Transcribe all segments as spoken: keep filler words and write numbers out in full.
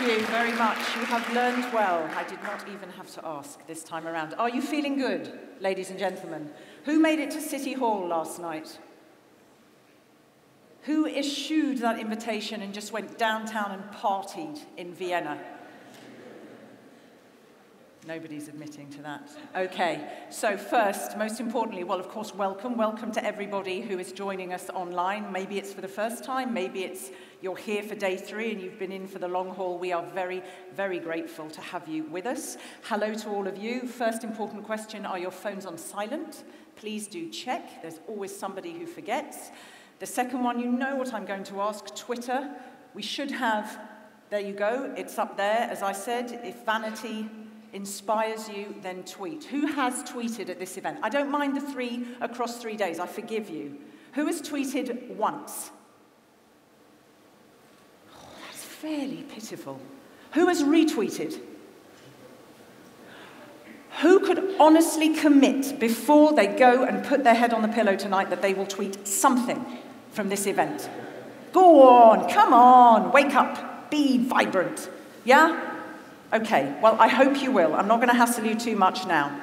you very much. You have learned well. I did not even have to ask this time around. Are you feeling good, ladies and gentlemen? Who made it to City Hall last night? Who eschewed that invitation and just went downtown and partied in Vienna? Nobody's admitting to that. Okay, so first, most importantly, well, of course, welcome. Welcome to everybody who is joining us online. Maybe it's for the first time, maybe it's you're here for day three and you've been in for the long haul. We are very, very grateful to have you with us. Hello to all of you. First important question, are your phones on silent? Please do check. There's always somebody who forgets. The second one, you know what I'm going to ask, Twitter. We should have, there you go, it's up there. As I said, if vanity inspires you, then tweet. Who has tweeted at this event? I don't mind the three across three days, I forgive you. Who has tweeted once? Oh, that's fairly pitiful. Who has retweeted? Who could honestly commit before they go and put their head on the pillow tonight that they will tweet something from this event? Go on, come on, wake up, be vibrant, yeah? Okay, well, I hope you will. I'm not going to hassle you too much now.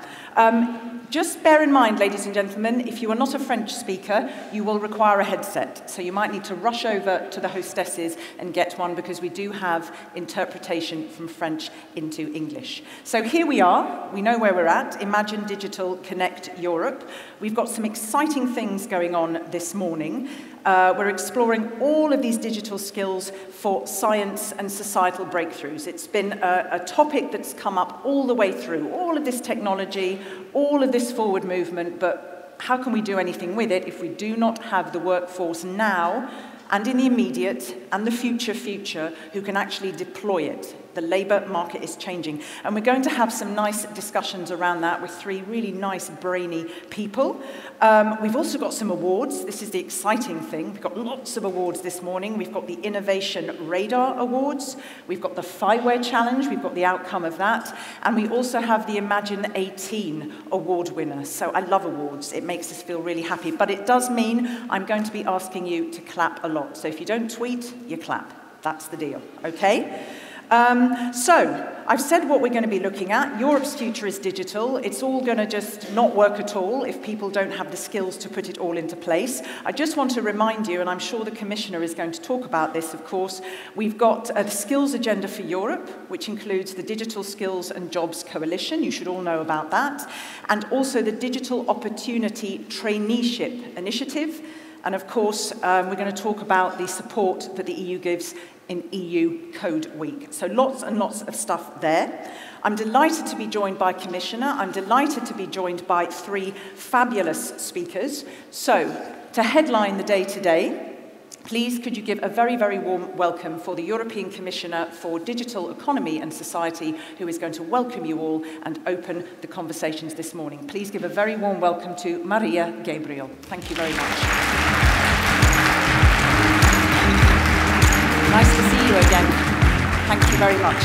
Um, just bear in mind, ladies and gentlemen, if you are not a French speaker, you will require a headset. So you might need to rush over to the hostesses and get one because we do have interpretation from French into English. So here we are. We know where we're at. Imagine Digital Connect Europe. We've got some exciting things going on this morning. Uh, we're exploring all of these digital skills for science and societal breakthroughs. It's been a, a topic that's come up all the way through, all of this technology, all of this forward movement, but how can we do anything with it if we do not have the workforce now and in the immediate and the future future who can actually deploy it? The labour market is changing. And we're going to have some nice discussions around that with three really nice, brainy people. Um, we've also got some awards. This is the exciting thing. We've got lots of awards this morning. We've got the Innovation Radar Awards. We've got the Fireware Challenge. We've got the outcome of that. And we also have the Imagine eighteen award winner. So I love awards. It makes us feel really happy. But it does mean I'm going to be asking you to clap a lot. So if you don't tweet, you clap. That's the deal, okay? Um, so, I've said what we're going to be looking at. Europe's future is digital. It's all going to just not work at all if people don't have the skills to put it all into place. I just want to remind you, and I'm sure the Commissioner is going to talk about this, of course, we've got a skills agenda for Europe, which includes the Digital Skills and Jobs Coalition. You should all know about that. And also the Digital Opportunity Traineeship Initiative. And of course, um, we're going to talk about the support that the E U gives in E U Code Week. So lots and lots of stuff there. I'm delighted to be joined by Commissioner. I'm delighted to be joined by three fabulous speakers. So, to headline the day today, please could you give a very, very warm welcome for the European Commissioner for Digital Economy and Society, who is going to welcome you all and open the conversations this morning. Please give a very warm welcome to Maria Gabriel. Thank you very much. Nice to see you again. Thank you very much.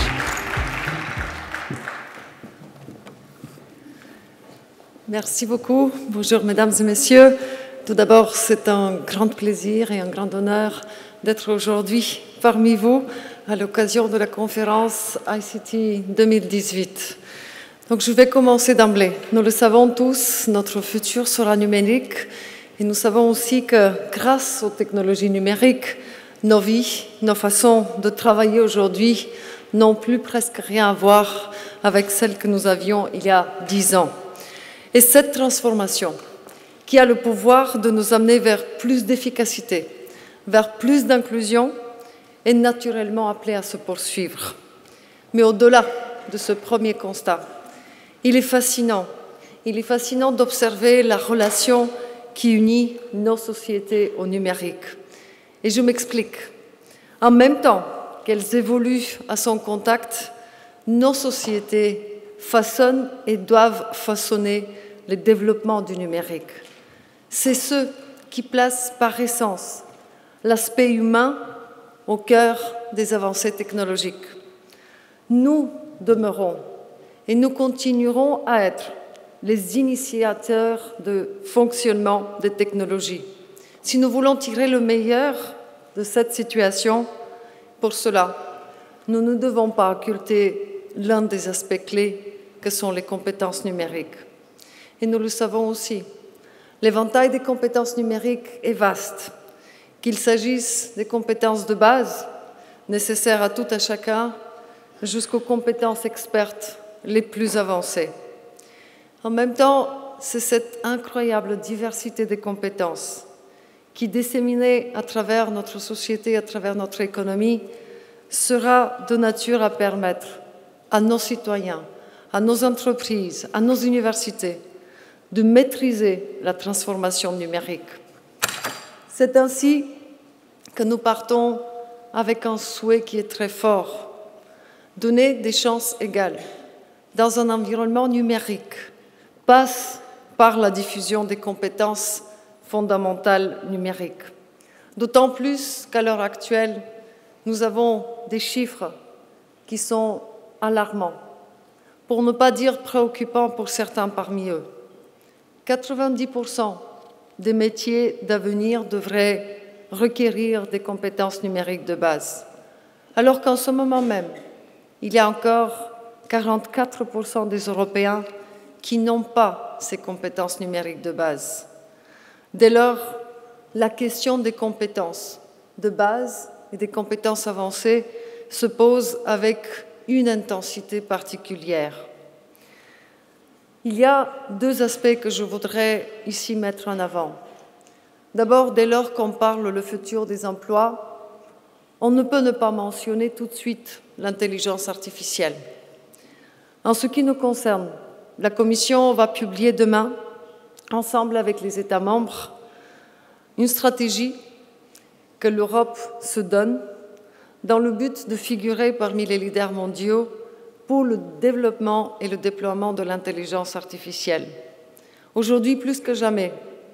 Merci beaucoup. Bonjour, mesdames et messieurs. Tout d'abord, c'est un grand plaisir et un grand honneur d'être aujourd'hui parmi vous à l'occasion de la conférence I C T deux mille dix-huit. Donc, je vais commencer d'emblée. Nous le savons tous, notre futur sera numérique et nous savons aussi que grâce aux technologies numériques, nos vies, nos façons de travailler aujourd'hui n'ont plus presque rien à voir avec celles que nous avions il y a dix ans. Et cette transformation, qui a le pouvoir de nous amener vers plus d'efficacité, vers plus d'inclusion, est naturellement appelée à se poursuivre. Mais au-delà de ce premier constat, il est fascinant, il est fascinant d'observer la relation qui unit nos sociétés au numérique. Et je m'explique. En même temps qu'elles évoluent à son contact, nos sociétés façonnent et doivent façonner le développement du numérique. C'est ce qui place par essence l'aspect humain au cœur des avancées technologiques. Nous demeurons et nous continuerons à être les initiateurs de fonctionnement des technologies. Si nous voulons tirer le meilleur de cette situation, pour cela, nous ne devons pas occulter l'un des aspects clés que sont les compétences numériques. Et nous le savons aussi, l'éventail des compétences numériques est vaste, qu'il s'agisse des compétences de base nécessaires à tout à chacun, jusqu'aux compétences expertes les plus avancées. En même temps, c'est cette incroyable diversité des compétences qui, disséminée à travers notre société, à travers notre économie, sera de nature à permettre à nos citoyens, à nos entreprises, à nos universités, de maîtriser la transformation numérique. C'est ainsi que nous partons avec un souhait qui est très fort, donner des chances égales dans un environnement numérique passe par la diffusion des compétences fondamentales numériques. D'autant plus qu'à l'heure actuelle, nous avons des chiffres qui sont alarmants, pour ne pas dire préoccupants pour certains parmi eux. quatre-vingt-dix pour cent des métiers d'avenir devraient requérir des compétences numériques de base, alors qu'en ce moment même, il y a encore quarante-quatre pour cent des Européens qui n'ont pas ces compétences numériques de base. Dès lors, la question des compétences de base et des compétences avancées se pose avec une intensité particulière. Il y a deux aspects que je voudrais ici mettre en avant. D'abord, dès lors qu'on parle le futur des emplois, on ne peut ne pas mentionner tout de suite l'intelligence artificielle. En ce qui nous concerne, la Commission va publier demain, ensemble avec les États membres, une stratégie que l'Europe se donne dans le but de figurer parmi les leaders mondiaux pour le développement et le déploiement de l'intelligence artificielle. Aujourd'hui, plus que jamais,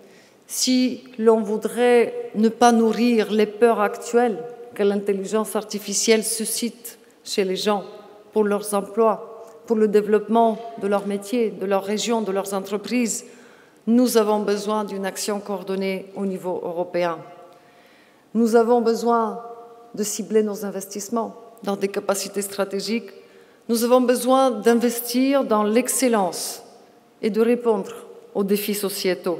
si l'on voudrait ne pas nourrir les peurs actuelles que l'intelligence artificielle suscite chez les gens pour leurs emplois, pour le développement de leur métier, de leur région, de leurs entreprises, nous avons besoin d'une action coordonnée au niveau européen. Nous avons besoin de cibler nos investissements dans des capacités stratégiques. Nous avons besoin d'investir dans l'excellence et de répondre aux défis sociétaux.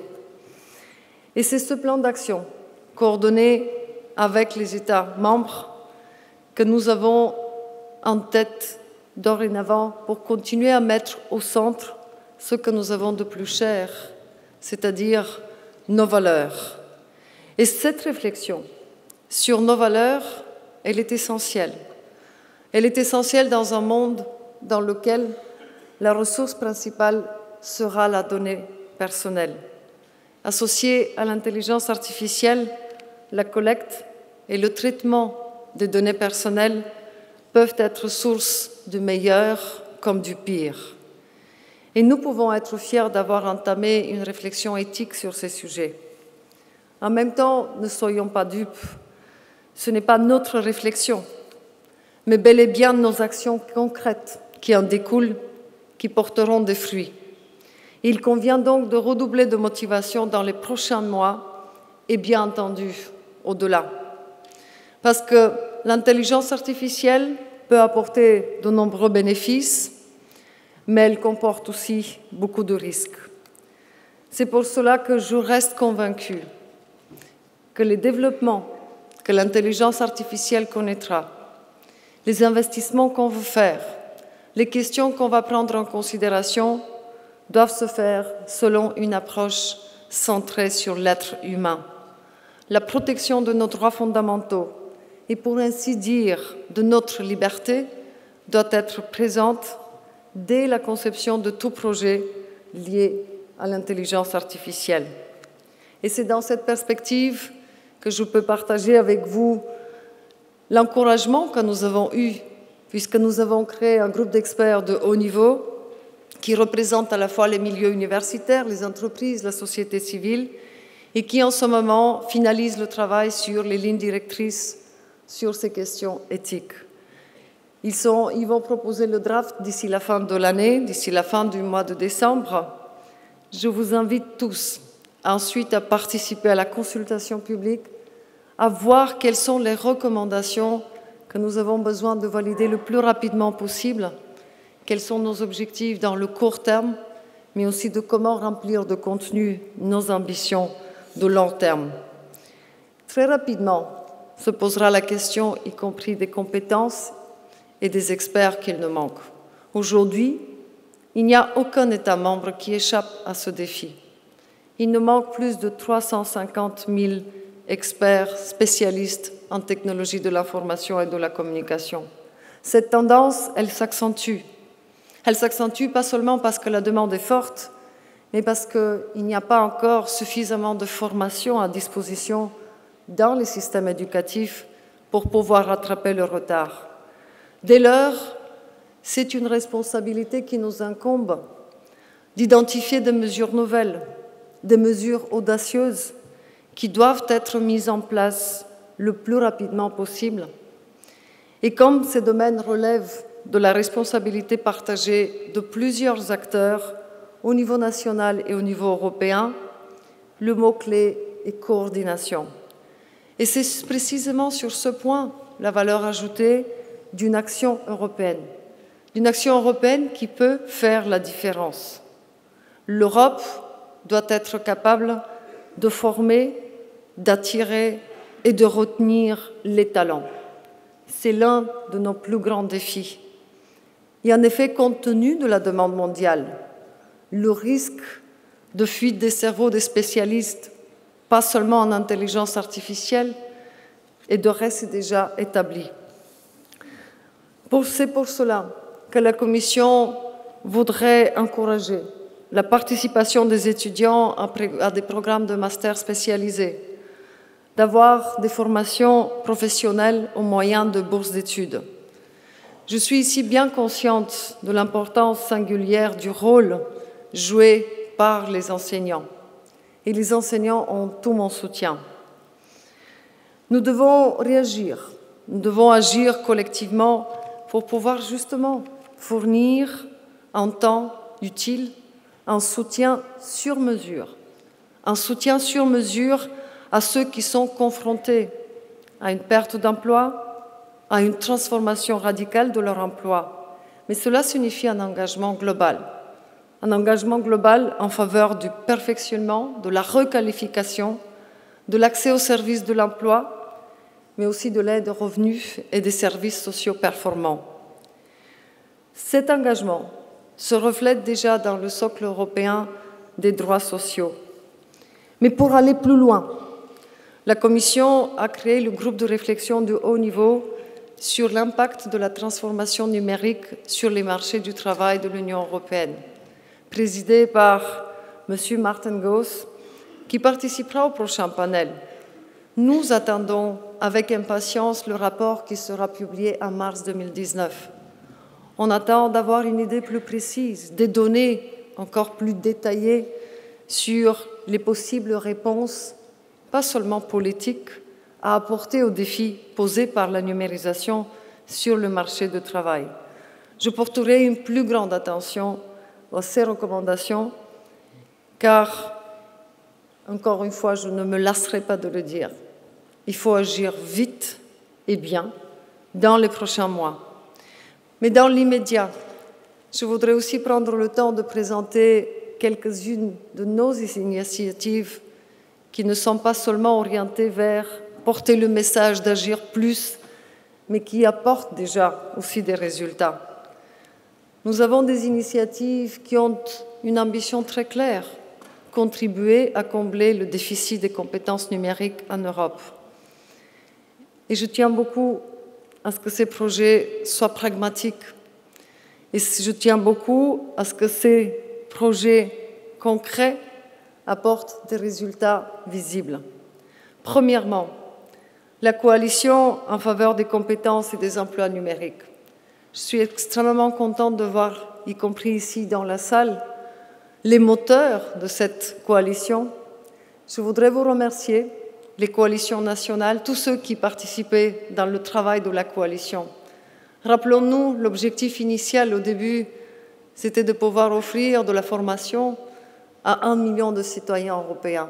Et c'est ce plan d'action coordonné avec les États membres que nous avons en tête dorénavant pour continuer à mettre au centre ce que nous avons de plus cher, c'est-à-dire nos valeurs. Et cette réflexion sur nos valeurs, elle est essentielle. Elle est essentielle dans un monde dans lequel la ressource principale sera la donnée personnelle. Associée à l'intelligence artificielle, la collecte et le traitement des données personnelles peuvent être source du meilleur comme du pire. Et nous pouvons être fiers d'avoir entamé une réflexion éthique sur ces sujets. En même temps, ne soyons pas dupes, ce n'est pas notre réflexion, mais bel et bien nos actions concrètes qui en découlent, qui porteront des fruits. Il convient donc de redoubler de motivation dans les prochains mois et bien entendu au-delà. Parce que l'intelligence artificielle peut apporter de nombreux bénéfices, mais elle comporte aussi beaucoup de risques. C'est pour cela que je reste convaincue que les développements que l'intelligence artificielle connaîtra, les investissements qu'on veut faire, les questions qu'on va prendre en considération doivent se faire selon une approche centrée sur l'être humain. La protection de nos droits fondamentaux et pour ainsi dire de notre liberté doit être présente dès la conception de tout projet lié à l'intelligence artificielle. Et c'est dans cette perspective que je peux partager avec vous l'encouragement que nous avons eu, puisque nous avons créé un groupe d'experts de haut niveau qui représente à la fois les milieux universitaires, les entreprises, la société civile, et qui en ce moment finalise le travail sur les lignes directrices sur ces questions éthiques. Ils, sont, ils vont proposer le draft d'ici la fin de l'année, d'ici la fin du mois de décembre. Je vous invite tous ensuite à participer à la consultation publique, à voir quelles sont les recommandations que nous avons besoin de valider le plus rapidement possible quels sont nos objectifs dans le court terme, mais aussi de comment remplir de contenu nos ambitions de long terme. Très rapidement se posera la question, y compris des compétences et des experts qu'il nous manque. Aujourd'hui, il n'y a aucun État membre qui échappe à ce défi. Il nous manque plus de trois cent cinquante mille experts spécialistes en technologie de l'information et de la communication. Cette tendance, elle s'accentue. Elle s'accentue pas seulement parce que la demande est forte, mais parce qu'il n'y a pas encore suffisamment de formation à disposition dans les systèmes éducatifs pour pouvoir rattraper le retard. Dès lors, c'est une responsabilité qui nous incombe d'identifier des mesures nouvelles, des mesures audacieuses qui doivent être mises en place le plus rapidement possible. Et comme ces domaines relèvent de la responsabilité partagée de plusieurs acteurs au niveau national et au niveau européen, le mot-clé est coordination. Et c'est précisément sur ce point la valeur ajoutée d'une action européenne, d'une action européenne qui peut faire la différence. L'Europe doit être capable de former, d'attirer et de retenir les talents. C'est l'un de nos plus grands défis. Et en effet, compte tenu de la demande mondiale, le risque de fuite des cerveaux des spécialistes, pas seulement en intelligence artificielle, est de reste déjà établi. C'est pour cela que la Commission voudrait encourager la participation des étudiants à des programmes de master spécialisés, d'avoir des formations professionnelles au moyen de bourses d'études. Je suis ici bien consciente de l'importance singulière du rôle joué par les enseignants. Et les enseignants ont tout mon soutien. Nous devons réagir, nous devons agir collectivement pour pouvoir justement fournir en temps utile un soutien sur mesure, un soutien sur mesure à ceux qui sont confrontés à une perte d'emploi, à une transformation radicale de leur emploi. Mais cela signifie un engagement global, un engagement global en faveur du perfectionnement, de la requalification, de l'accès aux services de l'emploi, mais aussi de l'aide aux revenus et des services sociaux performants. Cet engagement se reflète déjà dans le socle européen des droits sociaux. Mais pour aller plus loin, la Commission a créé le groupe de réflexion de haut niveau sur l'impact de la transformation numérique sur les marchés du travail de l'Union européenne, présidé par M. Martin Gauss, qui participera au prochain panel. Nous attendons avec impatience le rapport qui sera publié en mars deux mille dix-neuf. On attend d'avoir une idée plus précise, des données encore plus détaillées sur les possibles réponses, pas seulement politiques, à apporter aux défis posés par la numérisation sur le marché du travail. Je porterai une plus grande attention à ces recommandations, car, encore une fois, je ne me lasserai pas de le dire, il faut agir vite et bien dans les prochains mois. Mais dans l'immédiat, je voudrais aussi prendre le temps de présenter quelques-unes de nos initiatives qui ne sont pas seulement orientées vers porter le message d'agir plus, mais qui apportent déjà aussi des résultats. Nous avons des initiatives qui ont une ambition très claire, contribuer à combler le déficit des compétences numériques en Europe. Et je tiens beaucoup à ce que ces projets soient pragmatiques. Et je tiens beaucoup à ce que ces projets concrets apportent des résultats visibles. Premièrement, la coalition en faveur des compétences et des emplois numériques. Je suis extrêmement contente de voir, y compris ici dans la salle, les moteurs de cette coalition. Je voudrais vous remercier, les coalitions nationales, tous ceux qui participaient dans le travail de la coalition. Rappelons-nous, l'objectif initial au début, c'était de pouvoir offrir de la formation à un million de citoyens européens.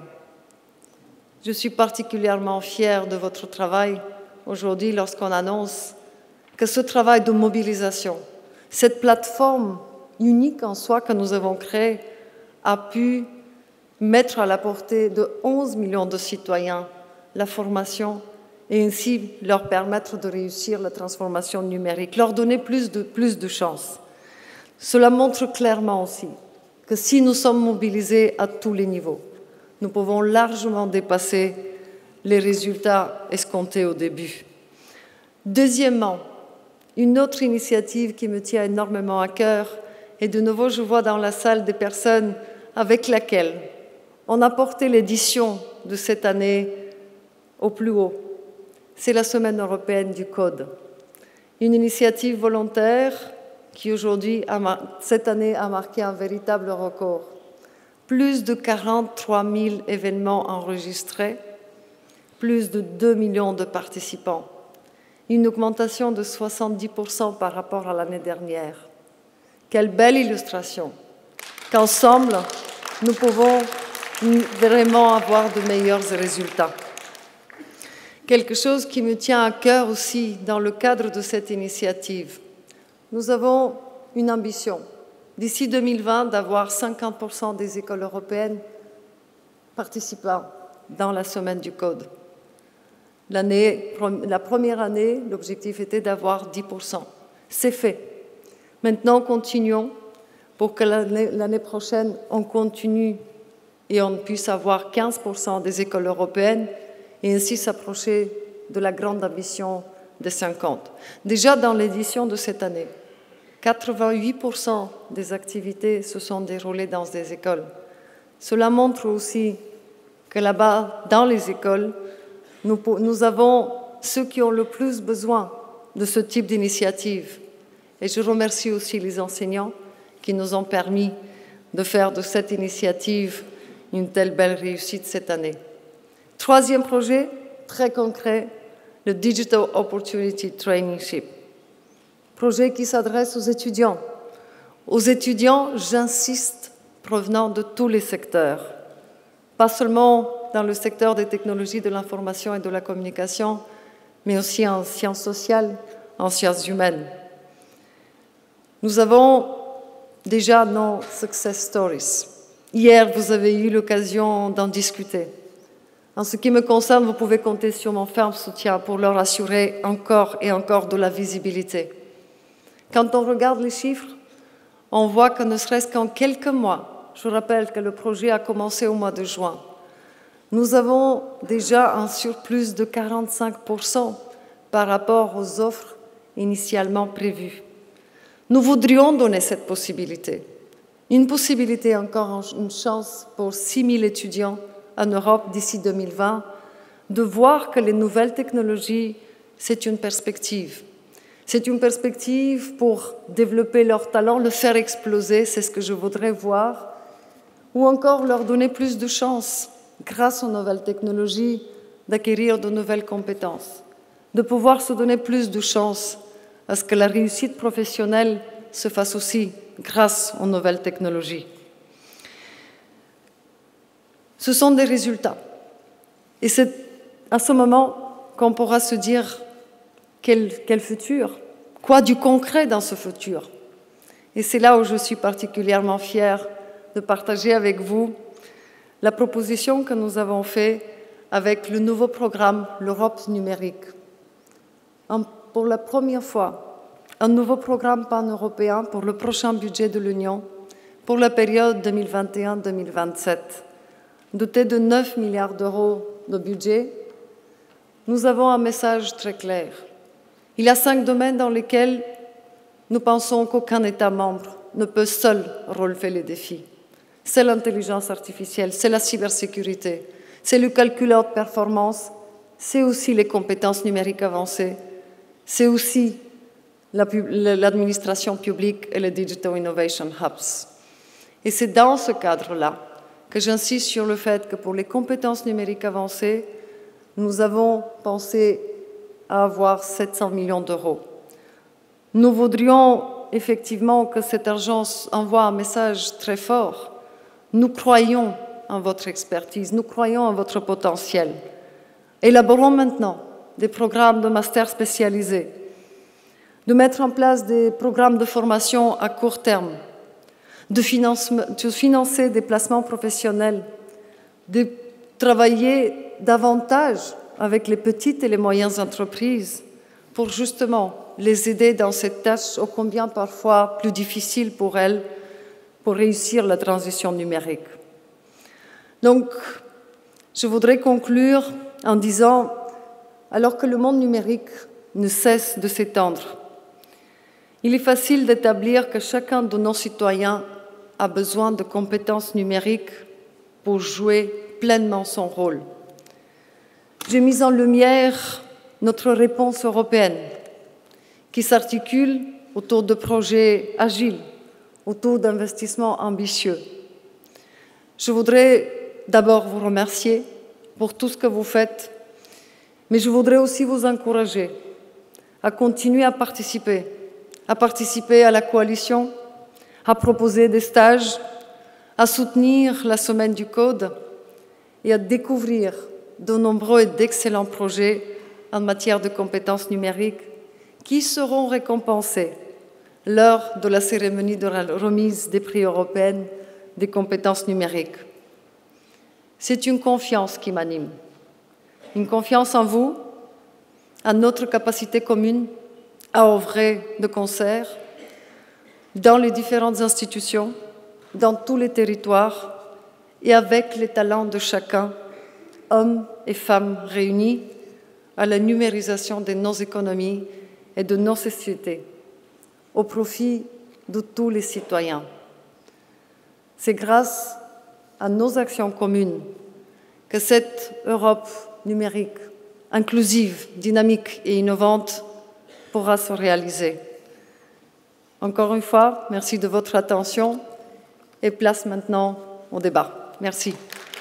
Je suis particulièrement fière de votre travail aujourd'hui lorsqu'on annonce que ce travail de mobilisation, cette plateforme unique en soi que nous avons créée, a pu mettre à la portée de onze millions de citoyens la formation et ainsi leur permettre de réussir la transformation numérique, leur donner plus de, plus de chances. Cela montre clairement aussi que si nous sommes mobilisés à tous les niveaux, nous pouvons largement dépasser les résultats escomptés au début. Deuxièmement, une autre initiative qui me tient énormément à cœur, et de nouveau je vois dans la salle des personnes avec lesquelles on a porté l'édition de cette année au plus haut. C'est la Semaine européenne du code, une initiative volontaire qui aujourd'hui, cette année, a marqué un véritable record. Plus de quarante-trois mille événements enregistrés, plus de deux millions de participants, une augmentation de soixante-dix pour cent par rapport à l'année dernière. Quelle belle illustration qu'ensemble, nous pouvons vraiment avoir de meilleurs résultats. Quelque chose qui me tient à cœur aussi dans le cadre de cette initiative. Nous avons une ambition, d'ici deux mille vingt, d'avoir cinquante pour cent des écoles européennes participant dans la Semaine du Code. L'année, la première année, l'objectif était d'avoir dix pour cent. C'est fait. Maintenant, continuons pour que l'année prochaine, on continue et on puisse avoir quinze pour cent des écoles européennes et ainsi s'approcher de la grande ambition de cinquante. Déjà dans l'édition de cette année, quatre-vingt-huit pour cent des activités se sont déroulées dans des écoles. Cela montre aussi que là-bas, dans les écoles, nous, nous avons ceux qui ont le plus besoin de ce type d'initiative. Et je remercie aussi les enseignants qui nous ont permis de faire de cette initiative une telle belle réussite cette année. Troisième projet, très concret, le Digital Opportunity Traineeship. Projet qui s'adresse aux étudiants. Aux étudiants, j'insiste, provenant de tous les secteurs. Pas seulement dans le secteur des technologies de l'information et de la communication, mais aussi en sciences sociales, en sciences humaines. Nous avons déjà nos success stories. Hier, vous avez eu l'occasion d'en discuter. En ce qui me concerne, vous pouvez compter sur mon ferme soutien pour leur assurer encore et encore de la visibilité. Quand on regarde les chiffres, on voit que ne serait-ce qu'en quelques mois, je rappelle que le projet a commencé au mois de juin, nous avons déjà un surplus de quarante-cinq pour cent par rapport aux offres initialement prévues. Nous voudrions donner cette possibilité. Une possibilité, encore une chance pour six mille étudiants en Europe d'ici deux mille vingt, de voir que les nouvelles technologies, c'est une perspective. C'est une perspective pour développer leur talent, le faire exploser, c'est ce que je voudrais voir, ou encore leur donner plus de chances, grâce aux nouvelles technologies, d'acquérir de nouvelles compétences, de pouvoir se donner plus de chances à ce que la réussite professionnelle se fasse aussi grâce aux nouvelles technologies. Ce sont des résultats. Et c'est à ce moment qu'on pourra se dire quel, quel futur, quoi du concret dans ce futur. Et c'est là où je suis particulièrement fière de partager avec vous la proposition que nous avons faite avec le nouveau programme l'Europe numérique. Un, pour la première fois, un nouveau programme pan-européen pour le prochain budget de l'Union pour la période deux mille vingt et un deux mille vingt-sept. Doté de neuf milliards d'euros de budget, nous avons un message très clair. Il y a cinq domaines dans lesquels nous pensons qu'aucun État membre ne peut seul relever les défis. C'est l'intelligence artificielle, c'est la cybersécurité, c'est le calcul haute performance, c'est aussi les compétences numériques avancées, c'est aussi l'administration publique et les Digital Innovation Hubs. Et c'est dans ce cadre-là que j'insiste sur le fait que pour les compétences numériques avancées, nous avons pensé à avoir sept cents millions d'euros. Nous voudrions effectivement que cet argent envoie un message très fort. Nous croyons en votre expertise, nous croyons en votre potentiel. Élaborons maintenant des programmes de master spécialisés de mettre en place des programmes de formation à court terme, de, finance, de financer des placements professionnels, de travailler davantage avec les petites et les moyennes entreprises pour justement les aider dans cette tâche ô combien parfois plus difficile pour elles pour réussir la transition numérique. Donc, je voudrais conclure en disant, alors que le monde numérique ne cesse de s'étendre, il est facile d'établir que chacun de nos citoyens a besoin de compétences numériques pour jouer pleinement son rôle. J'ai mis en lumière notre réponse européenne qui s'articule autour de projets agiles, autour d'investissements ambitieux. Je voudrais d'abord vous remercier pour tout ce que vous faites, mais je voudrais aussi vous encourager à continuer à participer, à participer à la coalition, à proposer des stages, à soutenir la Semaine du Code et à découvrir de nombreux et d'excellents projets en matière de compétences numériques qui seront récompensés lors de la cérémonie de remise des prix européennes des compétences numériques. C'est une confiance qui m'anime, une confiance en vous, en notre capacité commune à œuvrer de concert dans les différentes institutions, dans tous les territoires et avec les talents de chacun, hommes et femmes réunis, à la numérisation de nos économies et de nos sociétés, au profit de tous les citoyens. C'est grâce à nos actions communes que cette Europe numérique, inclusive, dynamique et innovante pourra se réaliser. Encore une fois, merci de votre attention et place maintenant au débat. Merci.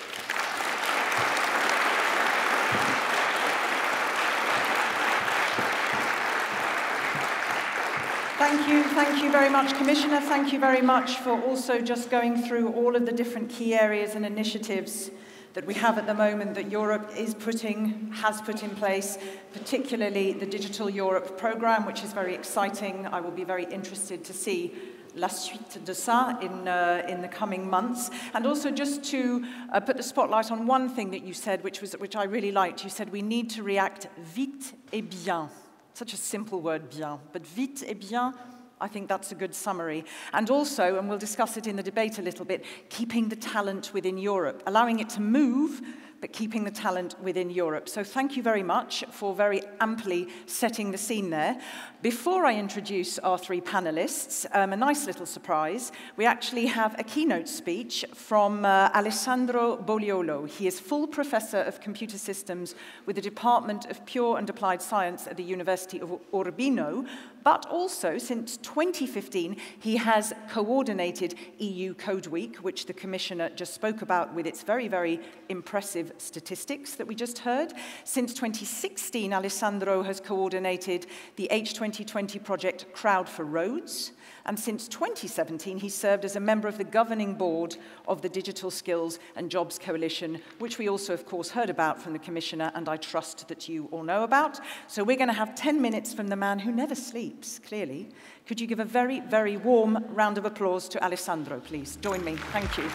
Thank you, thank you very much, Commissioner. Thank you very much for also just going through all of the different key areas and initiatives that we have at the moment that Europe is putting, has put in place, particularly the Digital Europe programme, which is very exciting. I will be very interested to see la suite de ça in, uh, in the coming months. And also just to uh, put the spotlight on one thing that you said, which, was, which I really liked. You said we need to react vite et bien. Such a simple word, bien. But vite et bien, I think that's a good summary. And also, and we'll discuss it in the debate a little bit, keeping the talent within Europe, allowing it to move, but keeping the talent within Europe. So thank you very much for very amply setting the scene there. Before I introduce our three panelists, um, a nice little surprise. We actually have a keynote speech from uh, Alessandro Boliolo. He is full professor of computer systems with the Department of Pure and Applied Science at the University of Urbino, but also since twenty fifteen, he has coordinated E U Code Week, which the Commissioner just spoke about with its very, very impressive statistics that we just heard. Since twenty sixteen, Alessandro has coordinated the H twenty twenty project Crowd for Roads. And since twenty seventeen, he served as a member of the governing board of the Digital Skills and Jobs Coalition, which we also, of course, heard about from the Commissioner, and I trust that you all know about. So we're going to have ten minutes from the man who never sleeps, clearly. Could you give a very, very warm round of applause to Alessandro, please? Join me. Thank you.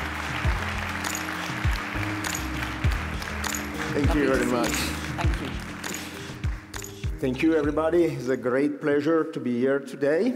Thank Lovely you very to much. see you. Thank you. Thank you, everybody. It's a great pleasure to be here today.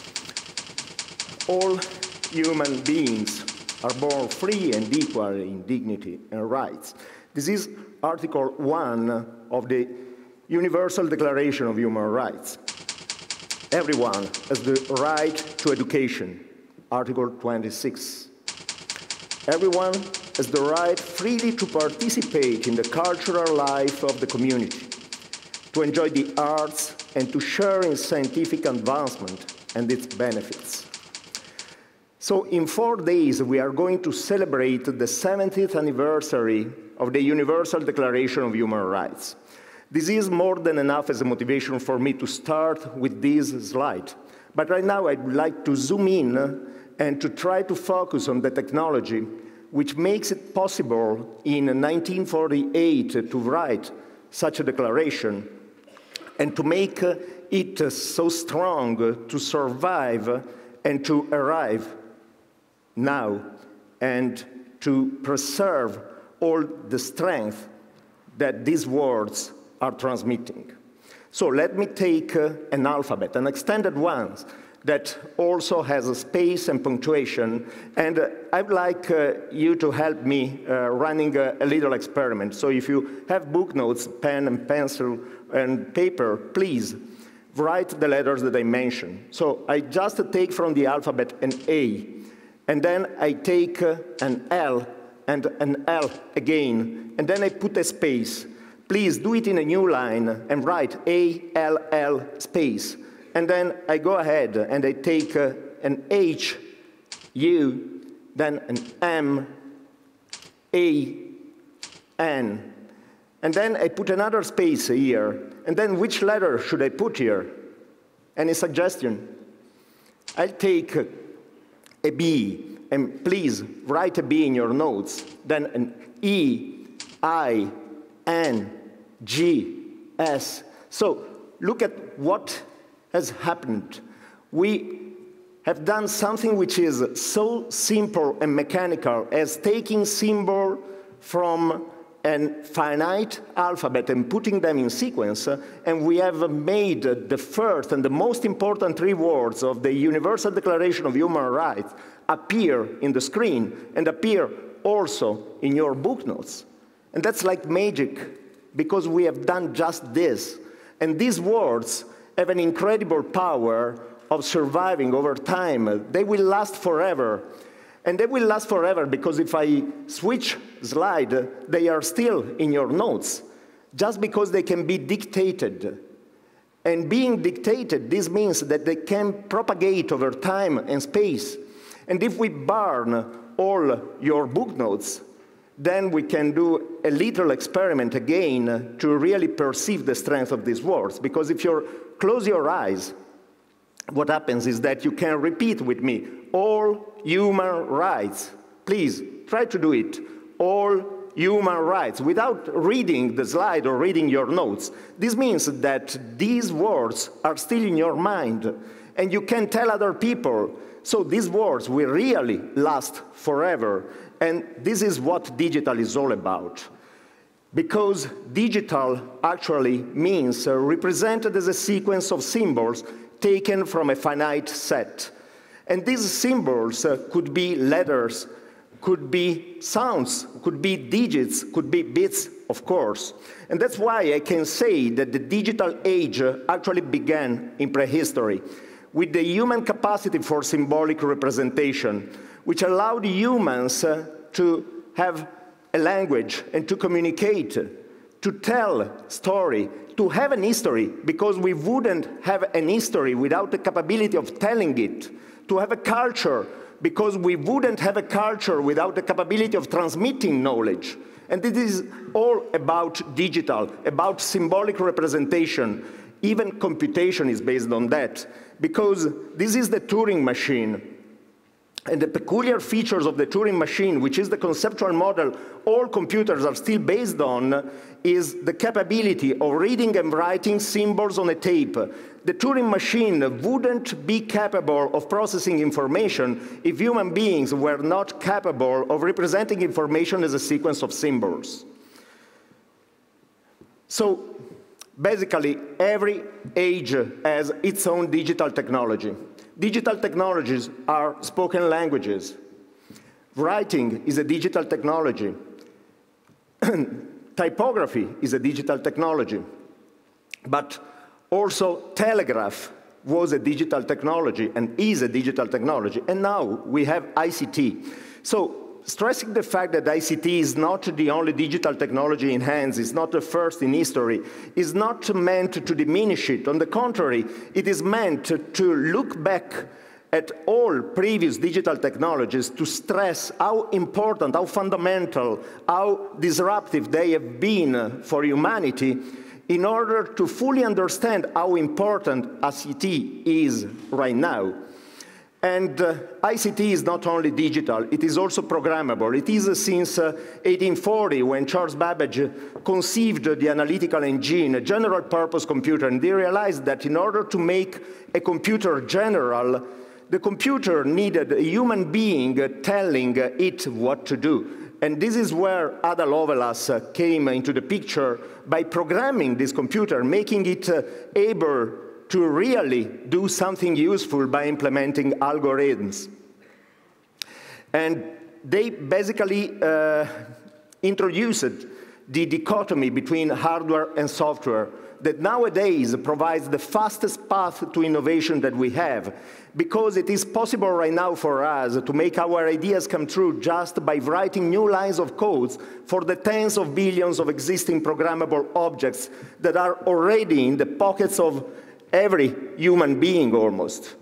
All human beings are born free and equal in dignity and rights. This is Article one of the Universal Declaration of Human Rights. Everyone has the right to education, Article twenty-six. Everyone has the right freely to participate in the cultural life of the community, to enjoy the arts, and to share in scientific advancement and its benefits. So in four days, we are going to celebrate the seventieth anniversary of the Universal Declaration of Human Rights. This is more than enough as a motivation for me to start with this slide. But right now, I'd like to zoom in and to try to focus on the technology which makes it possible in nineteen forty-eight to write such a declaration and to make uh, it uh, so strong uh, to survive uh, and to arrive now, and to preserve all the strength that these words are transmitting. So let me take uh, an alphabet, an extended one, that also has a space and punctuation, and uh, I'd like uh, you to help me uh, running a, a little experiment. So if you have book notes, pen and pencil and paper, please write the letters that I mentioned. So I just take from the alphabet an A, and then I take uh, an L and an L again, and then I put a space. Please do it in a new line and write A L L space. And then I go ahead and I take uh, an H, U, then an M, A, N. And then I put another space here. And then which letter should I put here? Any suggestion? I'll take uh, a B, and please write a B in your notes. Then an E, I, N, G, S. So look at what has happened. We have done something which is so simple and mechanical as taking symbol from a finite alphabet and putting them in sequence, and we have made the first and the most important three words of the Universal Declaration of Human Rights appear in the screen and appear also in your book notes. And that's like magic, because we have done just this. And these words have an incredible power of surviving over time. They will last forever. And they will last forever because if I switch slide, they are still in your notes, just because they can be dictated. And being dictated, this means that they can propagate over time and space. And if we burn all your book notes, then we can do a little experiment again to really perceive the strength of these words. Because if you close your eyes, what happens is that you can repeat with me, all human rights. Please, try to do it. All human rights, without reading the slide or reading your notes. This means that these words are still in your mind, and you can tell other people, so these words will really last forever. And this is what digital is all about. Because digital actually means uh, represented as a sequence of symbols taken from a finite set. And these symbols uh, could be letters, could be sounds, could be digits, could be bits, of course. And that's why I can say that the digital age uh, actually began in prehistory, with the human capacity for symbolic representation, which allowed humans uh, to have a language and to communicate, to tell story, to have an history, because we wouldn't have an history without the capability of telling it, to have a culture, because we wouldn't have a culture without the capability of transmitting knowledge. And this is all about digital, about symbolic representation. Even computation is based on that, because this is the Turing machine. And the peculiar features of the Turing machine, which is the conceptual model all computers are still based on, is the capability of reading and writing symbols on a tape. The Turing machine wouldn't be capable of processing information if human beings were not capable of representing information as a sequence of symbols. So basically, every age has its own digital technology. Digital technologies are spoken languages. Writing is a digital technology. Typography is a digital technology. But also telegraph was a digital technology and is a digital technology. And now we have I C T. So stressing the fact that I C T is not the only digital technology in hands, is not the first in history, is not meant to diminish it. On the contrary, it is meant to look back at all previous digital technologies to stress how important, how fundamental, how disruptive they have been for humanity in order to fully understand how important I C T is right now. And uh, I C T is not only digital, it is also programmable. It is uh, since uh, eighteen forty, when Charles Babbage conceived the analytical engine, a general-purpose computer, and they realized that in order to make a computer general, the computer needed a human being uh, telling uh, it what to do. And this is where Ada Lovelace uh, came into the picture by programming this computer, making it uh, able to really do something useful by implementing algorithms. And they basically uh, introduced the dichotomy between hardware and software that nowadays provides the fastest path to innovation that we have, because it is possible right now for us to make our ideas come true just by writing new lines of codes for the tens of billions of existing programmable objects that are already in the pockets of every human being almost.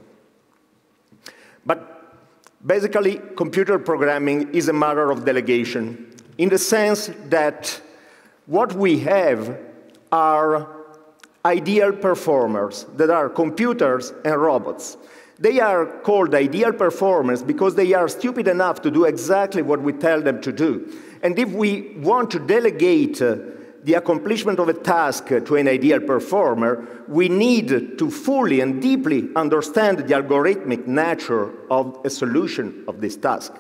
But basically, computer programming is a matter of delegation, in the sense that what we have are ideal performers that are computers and robots. They are called ideal performers because they are stupid enough to do exactly what we tell them to do. And if we want to delegate uh, the accomplishment of a task to an ideal performer, we need to fully and deeply understand the algorithmic nature of a solution of this task.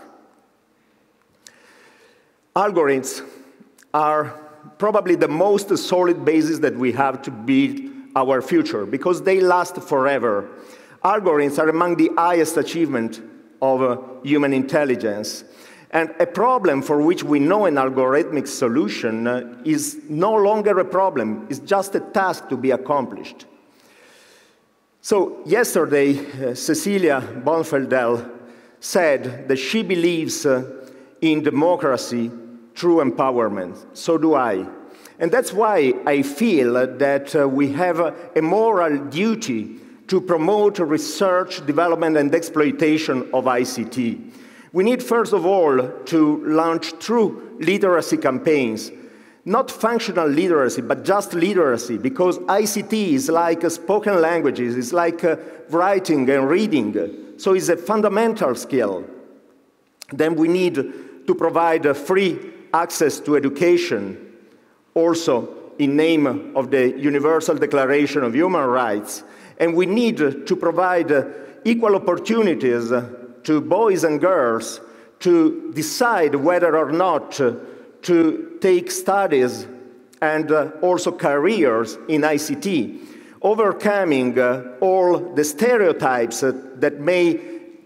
Algorithms are probably the most solid basis that we have to build our future, because they last forever. Algorithms are among the highest achievement of uh, human intelligence. And a problem for which we know an algorithmic solution uh, is no longer a problem, it's just a task to be accomplished. So yesterday, uh, Cecilia Bonfeldel said that she believes uh, in democracy through empowerment. So do I. And that's why I feel uh, that uh, we have a, a moral duty to promote research, development, and exploitation of I C T. We need, first of all, to launch true literacy campaigns. Not functional literacy, but just literacy, because I C T is like uh, spoken languages, it's like uh, writing and reading, so it's a fundamental skill. Then we need to provide uh, free access to education, also in name of the Universal Declaration of Human Rights. And we need to provide uh, equal opportunities uh, to boys and girls to decide whether or not uh, to take studies and uh, also careers in I C T, overcoming uh, all the stereotypes uh, that may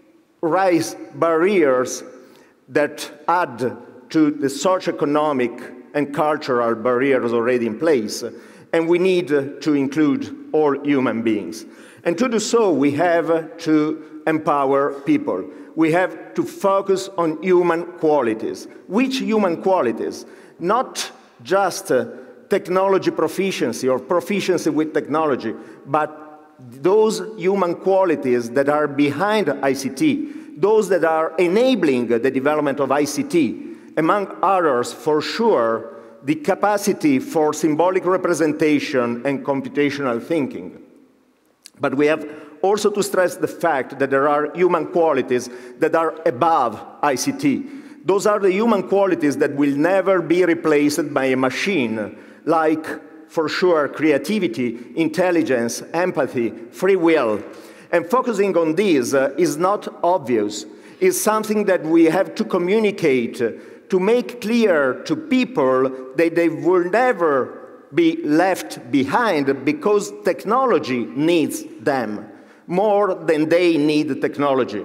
raise barriers that add to the socioeconomic and cultural barriers already in place. And we need uh, to include all human beings. And to do so, we have to empower people. We have to focus on human qualities. Which human qualities? Not just uh, technology proficiency or proficiency with technology, but those human qualities that are behind I C T, those that are enabling the development of I C T. Among others, for sure, the capacity for symbolic representation and computational thinking. But we have also to stress the fact that there are human qualities that are above I C T. Those are the human qualities that will never be replaced by a machine, like, for sure, creativity, intelligence, empathy, free will. And focusing on these uh, is not obvious. It's something that we have to communicate, uh, to make clear to people that they will never be left behind, because technology needs them more than they need technology.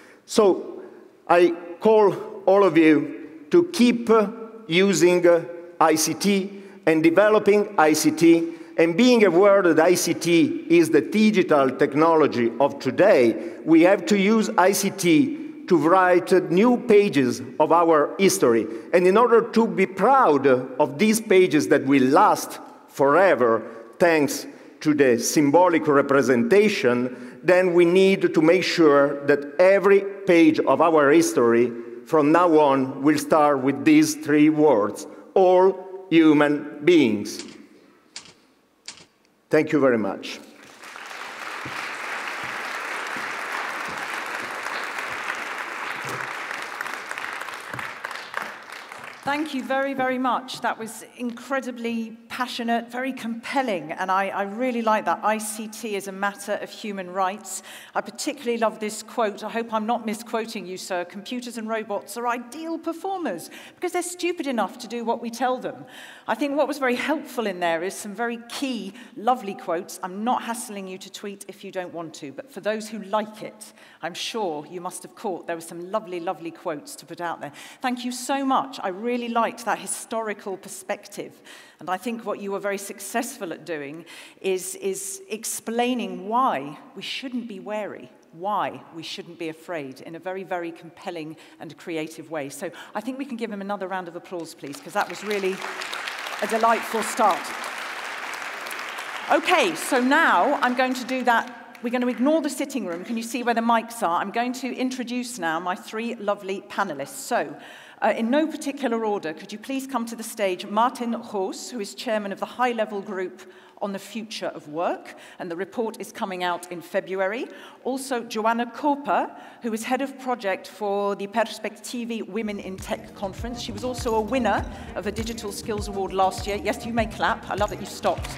So I call all of you to keep using I C T and developing I C T, and being aware that I C T is the digital technology of today. We have to use I C T to write new pages of our history. And in order to be proud of these pages that will last forever, thanks to the symbolic representation, then we need to make sure that every page of our history from now on will start with these three words: all human beings. Thank you very much. Thank you very, very much. That was incredibly passionate, very compelling, and I, I really like that. I C T is a matter of human rights. I particularly love this quote. I hope I'm not misquoting you, sir. Computers and robots are ideal performers because they're stupid enough to do what we tell them. I think what was very helpful in there is some very key, lovely quotes. I'm not hassling you to tweet if you don't want to, but for those who like it, I'm sure you must have caught there were some lovely, lovely quotes to put out there. Thank you so much. I really really liked that historical perspective. And I think what you were very successful at doing is, is explaining why we shouldn't be wary, why we shouldn't be afraid in a very, very compelling and creative way. So I think we can give him another round of applause, please, because that was really a delightful start. Okay, so now I'm going to do that. We're going to ignore the sitting room. Can you see where the mics are? I'm going to introduce now my three lovely panelists. So, uh, in no particular order, could you please come to the stage Martin Roos, who is chairman of the high-level group on the future of work, and the report is coming out in February. Also, Joanna Koper, who is head of project for the Perspectivi Women in Tech conference. She was also a winner of a Digital Skills Award last year. Yes, you may clap. I love that you stopped.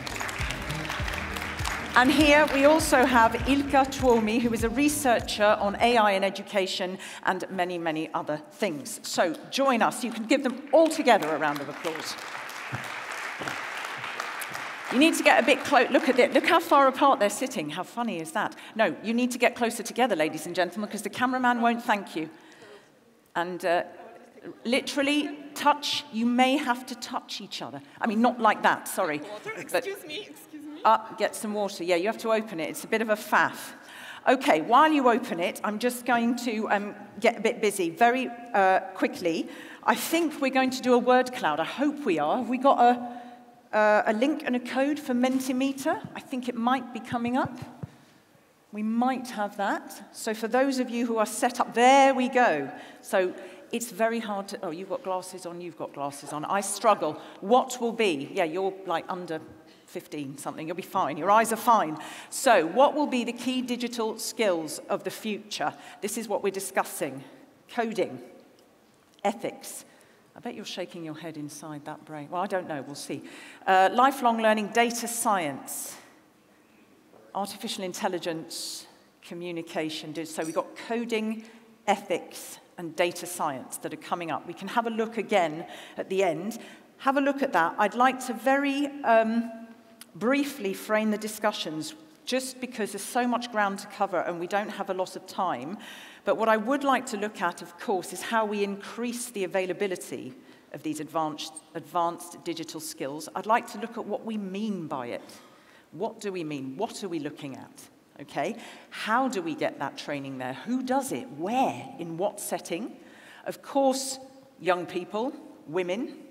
And here we also have Ilka Tuomi, who is a researcher on A I in education and many, many other things. So join us. You can give them all together a round of applause. You need to get a bit close. Look at it. Look how far apart they're sitting. How funny is that? No, you need to get closer together, ladies and gentlemen, because the cameraman won't thank you. And uh, literally, touch. You may have to touch each other. I mean, not like that, sorry. Water, excuse but, me, excuse me. Uh, get some water. Yeah, you have to open it. It's a bit of a faff. Okay, while you open it, I'm just going to um, get a bit busy. Very uh, quickly, I think we're going to do a word cloud. I hope we are. Have we got a, uh, a link and a code for Mentimeter? I think it might be coming up. We might have that. So for those of you who are set up, there we go. So it's very hard to, oh, you've got glasses on, you've got glasses on. I struggle. What will be? Yeah, you're like under fifteen something, you'll be fine, your eyes are fine. So what will be the key digital skills of the future? This is what we're discussing. Coding, ethics. I bet you're shaking your head inside that brain. Well, I don't know, we'll see. Uh, lifelong learning, data science, artificial intelligence, communication. So we've got coding, ethics, and data science that are coming up. We can have a look again at the end. Have a look at that. I'd like to very um, briefly frame the discussions, just because there's so much ground to cover and we don't have a lot of time. But what I would like to look at, of course, is how we increase the availability of these advanced, advanced digital skills. I'd like to look at what we mean by it. What do we mean? What are we looking at? Okay? How do we get that training there? Who does it? Where? In what setting? Of course, young people, women.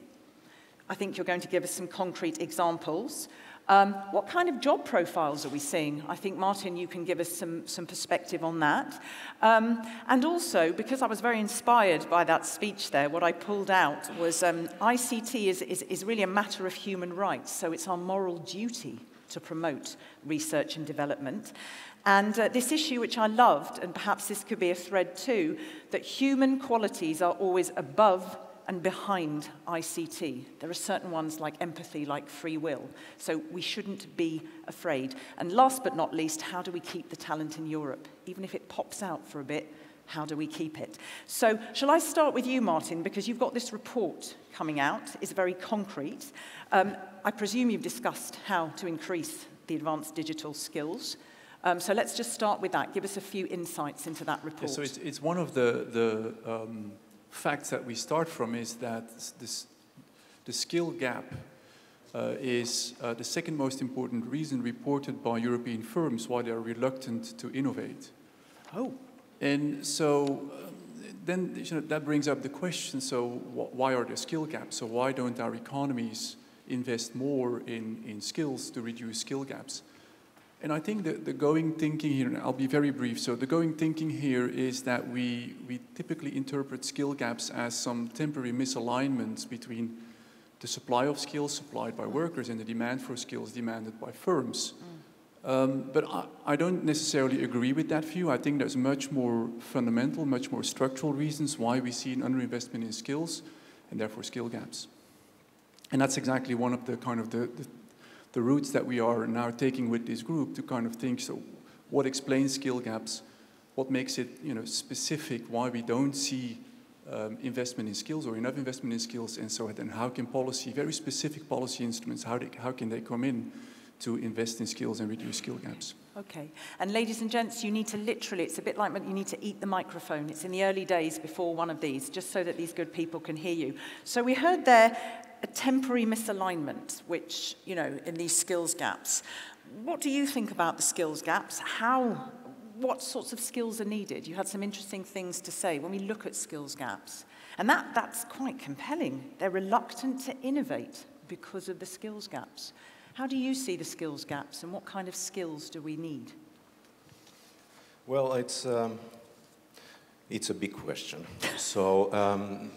I think you're going to give us some concrete examples. Um, what kind of job profiles are we seeing? I think, Martin, you can give us some, some perspective on that. Um, and also, because I was very inspired by that speech there, what I pulled out was um, I C T is, is, is really a matter of human rights, so it's our moral duty to promote research and development. And uh, this issue, which I loved, and perhaps this could be a thread too, that human qualities are always above and behind I C T. There are certain ones like empathy, like free will. So we shouldn't be afraid. And last but not least, how do we keep the talent in Europe? Even if it pops out for a bit, how do we keep it? So shall I start with you, Martin, because you've got this report coming out. It's very concrete. Um, I presume you've discussed how to increase the advanced digital skills. Um, so let's just start with that. Give us a few insights into that report. Yeah, so it's, it's one of the, the um, facts that we start from is that this, the skill gap uh, is uh, the second most important reason reported by European firms why they are reluctant to innovate. Oh. And so uh, then you know, that brings up the question, so wh why are there skill gaps? So why don't our economies invest more in, in skills to reduce skill gaps? And I think that the going thinking here, and I'll be very brief, so the going thinking here is that we, we typically interpret skill gaps as some temporary misalignments between the supply of skills supplied by workers and the demand for skills demanded by firms. Mm. Um, but I, I don't necessarily agree with that view. I think there's much more fundamental, much more structural reasons why we see an underinvestment in skills. and therefore skill gaps. And that's exactly one of the kind of the, the, the routes that we are now taking with this group to kind of think, so what explains skill gaps? What makes it, you know, specific, why we don't see um, investment in skills or enough investment in skills, and so then how can policy, very specific policy instruments, how, they, how can they come in to invest in skills and reduce skill gaps? Okay, and ladies and gents, you need to literally, it's a bit like when you need to eat the microphone. It's in the early days before one of these, just so that these good people can hear you. So we heard there a temporary misalignment, which, you know, in these skills gaps. What do you think about the skills gaps? How, what sorts of skills are needed? You had some interesting things to say when we look at skills gaps. And that, that's quite compelling. They're reluctant to innovate because of the skills gaps. How do you see the skills gaps, and what kind of skills do we need? Well, it's, um, it's a big question. So, um,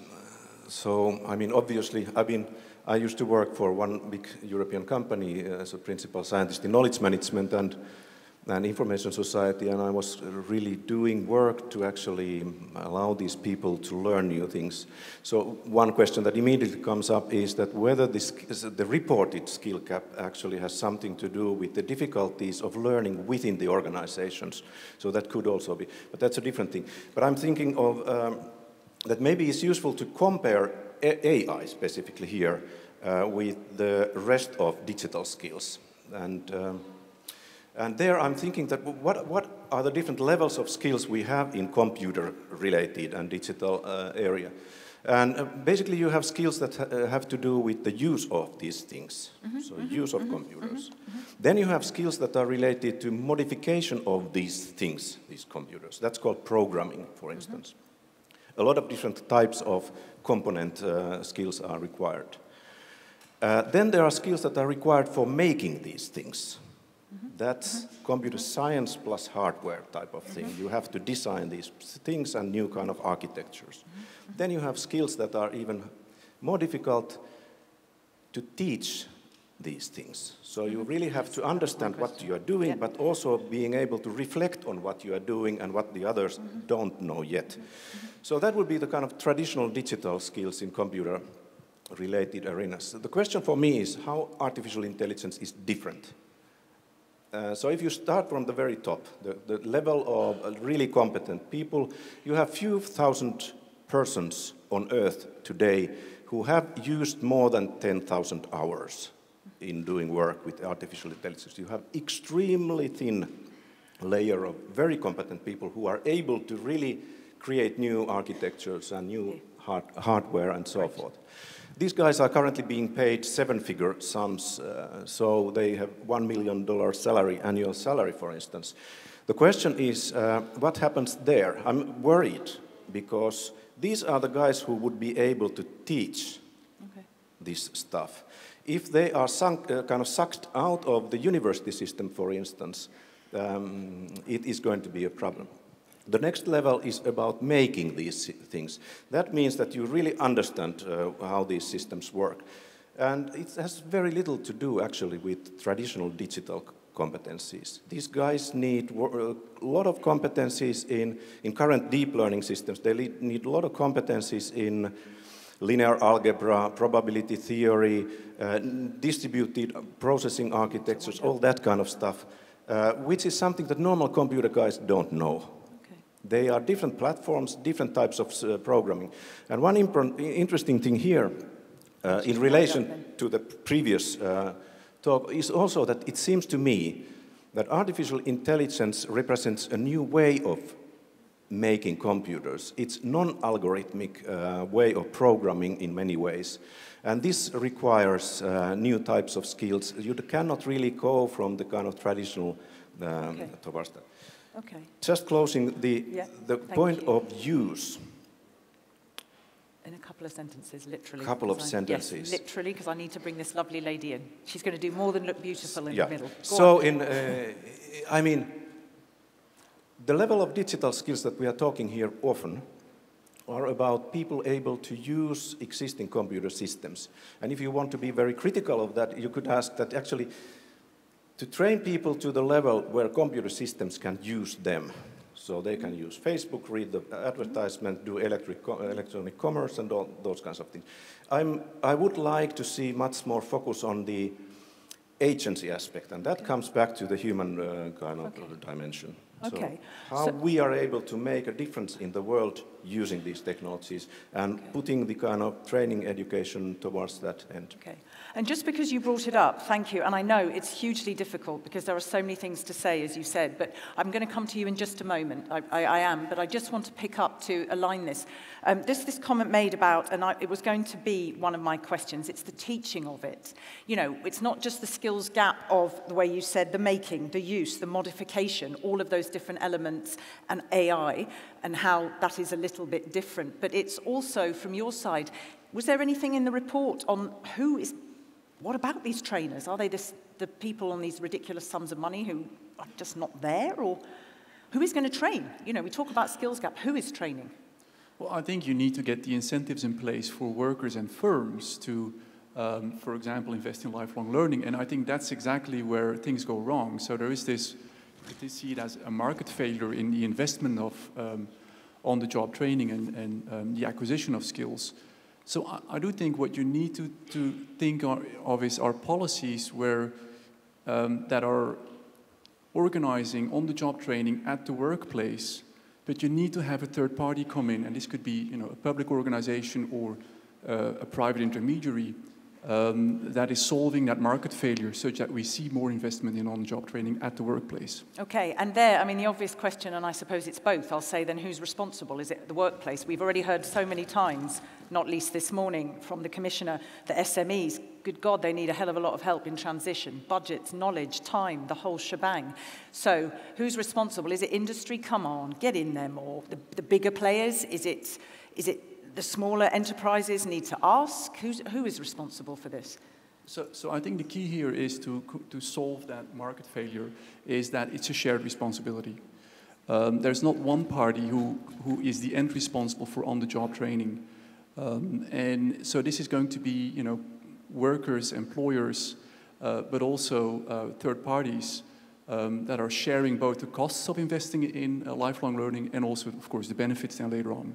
so, I mean, obviously, I've been, I used to work for one big European company as a principal scientist in knowledge management and, and information society, and I was really doing work to actually allow these people to learn new things. So one question that immediately comes up is that whether this, the reported skill gap actually has something to do with the difficulties of learning within the organizations. So that could also be, but that's a different thing. But I'm thinking of um, that maybe it's useful to compare A I specifically here uh, with the rest of digital skills. And um, And there I'm thinking that what, what are the different levels of skills we have in computer-related and digital uh, area. And uh, basically you have skills that ha have to do with the use of these things, mm-hmm, so mm-hmm, use of mm-hmm, computers. Mm-hmm, mm-hmm. Then you have skills that are related to modification of these things, these computers. That's called programming, for instance. Mm-hmm. A lot of different types of component uh, skills are required. Uh, then there are skills that are required for making these things. That's mm-hmm. computer science plus hardware type of thing. Mm-hmm. You have to design these things and new kind of architectures. Mm-hmm. Then you have skills that are even more difficult to teach these things. So you really have to understand what you are doing, yeah. but also being able to reflect on what you are doing and what the others mm-hmm. don't know yet. Mm-hmm. So that would be the kind of traditional digital skills in computer-related arenas. The question for me is how artificial intelligence is different. Uh, so if you start from the very top, the, the level of uh, really competent people, you have few thousand persons on Earth today who have used more than ten thousand hours in doing work with artificial intelligence. You have extremely thin layer of very competent people who are able to really create new architectures and new hard, hardware and so right. forth. These guys are currently being paid seven-figure sums, uh, so they have one million dollar salary, annual salary, for instance. The question is, uh, what happens there? I'm worried, because these are the guys who would be able to teach okay. this stuff. If they are sunk, uh, kind of sucked out of the university system, for instance, um, it is going to be a problem. The next level is about making these things. That means that you really understand uh, how these systems work. And it has very little to do, actually, with traditional digital competencies. These guys need a lot of competencies in, in current deep learning systems. They need a lot of competencies in linear algebra, probability theory, uh, distributed processing architectures, all that kind of stuff, uh, which is something that normal computer guys don't know. They are different platforms, different types of uh, programming. And one interesting thing here, uh, in relation to the previous uh, talk, is also that it seems to me that artificial intelligence represents a new way of making computers. It's non-algorithmic uh, way of programming in many ways. And this requires uh, new types of skills. You cannot really go from the kind of traditional um, okay. towards that. Okay. Just closing the, yeah, the point you. of use. In a couple of sentences, literally. A couple of I, sentences. Yes, literally, because I need to bring this lovely lady in. She's going to do more than look beautiful in yeah. the middle. Go so, on. in, uh, I mean, the level of digital skills that we are talking here often are about people able to use existing computer systems. And if you want to be very critical of that, you could ask that actually to train people to the level where computer systems can use them. So they can use Facebook, read the advertisement, do electric co electronic commerce, and all those kinds of things. I'm, I would like to see much more focus on the agency aspect, and that okay. comes back to the human uh, kind of okay. dimension. Okay. So how so we are able to make a difference in the world using these technologies and okay. putting the kind of training education towards that end. Okay. And just because you brought it up, thank you, and I know it's hugely difficult because there are so many things to say, as you said, but I'm going to come to you in just a moment. I, I, I am, but I just want to pick up to align this. Um, this, this comment made about, and I, it was going to be one of my questions, it's the teaching of it. You know, it's not just the skills gap of the way you said, the making, the use, the modification, all of those different elements, and A I, and how that is a little bit different, but it's also, from your side, was there anything in the report on who is, what about these trainers? Are they this, the people on these ridiculous sums of money who are just not there, or who is going to train? You know, we talk about skills gap, who is training? Well, I think you need to get the incentives in place for workers and firms to, um, for example, invest in lifelong learning, and I think that's exactly where things go wrong. So there is this, they see it as a market failure in the investment of um, on-the-job training and, and um, the acquisition of skills. So I, I do think what you need to, to think of is our policies where um, that are organizing on-the-job training at the workplace, but you need to have a third party come in, and this could be, you know, a public organization or uh, a private intermediary um, that is solving that market failure such that we see more investment in on-the-job training at the workplace. Okay, and there, I mean, the obvious question, and I suppose it's both, I'll say then who's responsible? Is it the workplace? We've already heard so many times, not least this morning from the Commissioner, the S M Es, good God, they need a hell of a lot of help in transition, budgets, knowledge, time, the whole shebang. So who's responsible? Is it industry? Come on, get in there more. The, the bigger players? Is it, is it the smaller enterprises need to ask? Who's, who is responsible for this? So, so I think the key here is to, to solve that market failure is that it's a shared responsibility. Um, there's not one party who, who is the end responsible for on-the-job training. Um, and so this is going to be, you know, workers, employers, uh, but also uh, third parties um, that are sharing both the costs of investing in uh, lifelong learning and also, of course, the benefits then later on.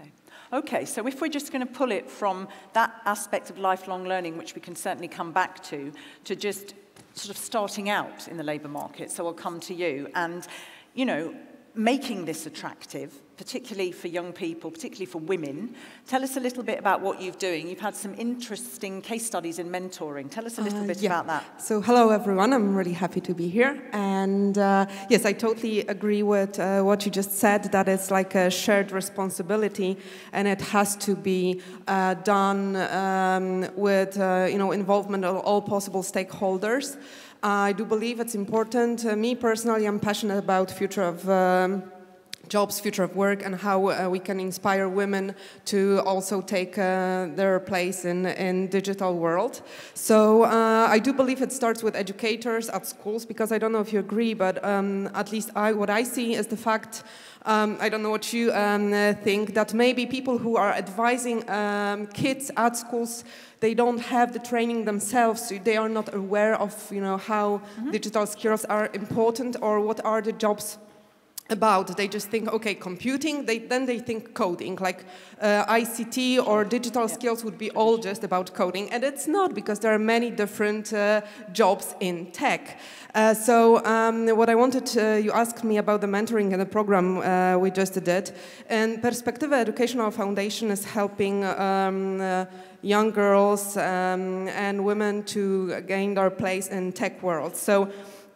Okay, so if we're just going to pull it from that aspect of lifelong learning, which we can certainly come back to, to just sort of starting out in the labour market, so I'll come to you, and, you know, making this attractive, particularly for young people, particularly for women. Tell us a little bit about what you're doing. You've had some interesting case studies in mentoring. Tell us a little uh, bit yeah. about that. So hello, everyone. I'm really happy to be here. And uh, yes, I totally agree with uh, what you just said, that it's like a shared responsibility, and it has to be uh, done um, with uh, you know, involvement of all possible stakeholders. I do believe it's important. Uh, me personally, I'm passionate about future of um, jobs, future of work, and how uh, we can inspire women to also take uh, their place in in digital world. So uh, I do believe it starts with educators at schools, because I don't know if you agree, but um, at least I, what I see is the fact. Um, I don't know what you um, uh, think, that maybe people who are advising um, kids at schools, they don't have the training themselves, so they are not aware of, you know, how mm-hmm. digital skills are important or what are the jobs about. They just think, okay, computing, they, then they think coding, like uh, I C T or digital yeah. skills would be all just about coding, and it's not, because there are many different uh, jobs in tech. Uh, so um, what I wanted to, you asked me about the mentoring and the program uh, we just did, and Perspective Educational Foundation is helping um, uh, young girls um, and women to gain their place in tech world. So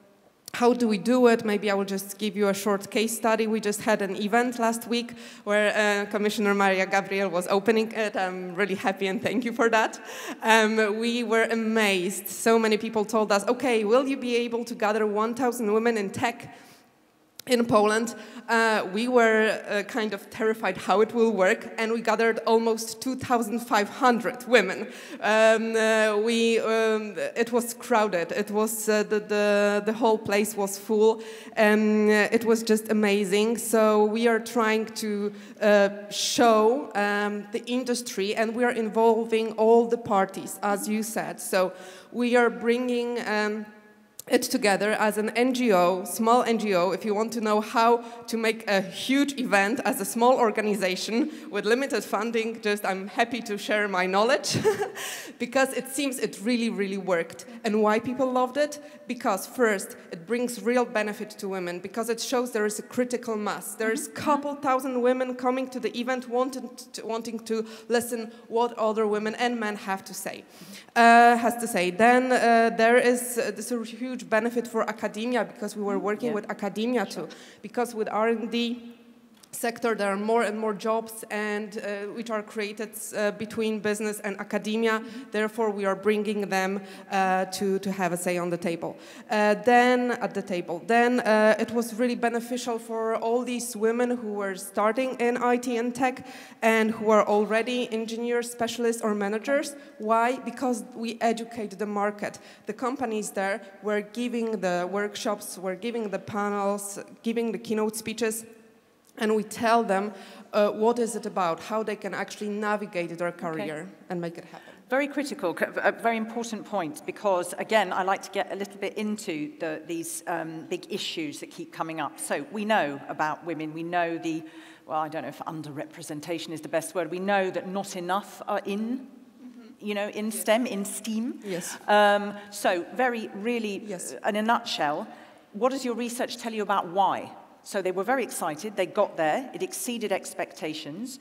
how do we do it? Maybe I will just give you a short case study. We just had an event last week where uh, Commissioner Maria Gabriel was opening it. I'm really happy and thank you for that. Um, we were amazed. So many people told us, okay, will you be able to gather one thousand women in tech in Poland? Uh, we were uh, kind of terrified how it will work, and we gathered almost two thousand five hundred women. Um, uh, we, um, it was crowded. It was uh, the, the the whole place was full, and uh, it was just amazing. So we are trying to uh, show um, the industry, and we are involving all the parties, as you said. So we are bringing. Um, it together as an N G O, small N G O, if you want to know how to make a huge event as a small organization with limited funding, just I'm happy to share my knowledge because it seems it really, really worked. And why people loved it? Because first, it brings real benefit to women because it shows there is a critical mass. There's a couple thousand women coming to the event wanting to, wanting to listen what other women and men have to say. Uh, has to say. Then uh, there is uh, this a huge benefit for academia because we were working yeah. with academia too. Because with R and D sector there are more and more jobs and uh, which are created uh, between business and academia. Mm-hmm. Therefore, we are bringing them uh, to to have a say on the table. Uh, then at the table. Then uh, it was really beneficial for all these women who were starting in I T and tech and who are already engineers, specialists, or managers. Why? Because we educate the market. The companies there were giving the workshops, were giving the panels, giving the keynote speeches. And we tell them uh, what is it about, how they can actually navigate their career okay. and make it happen. Very critical, a very important point, because again, I like to get a little bit into the, these um, big issues that keep coming up. So we know about women, we know the, well, I don't know if underrepresentation is the best word, we know that not enough are in, you know, in yes. STEM, in STEAM. Yes. Um, so very, really, yes. in a nutshell, what does your research tell you about why? So they were very excited, they got there, it exceeded expectations.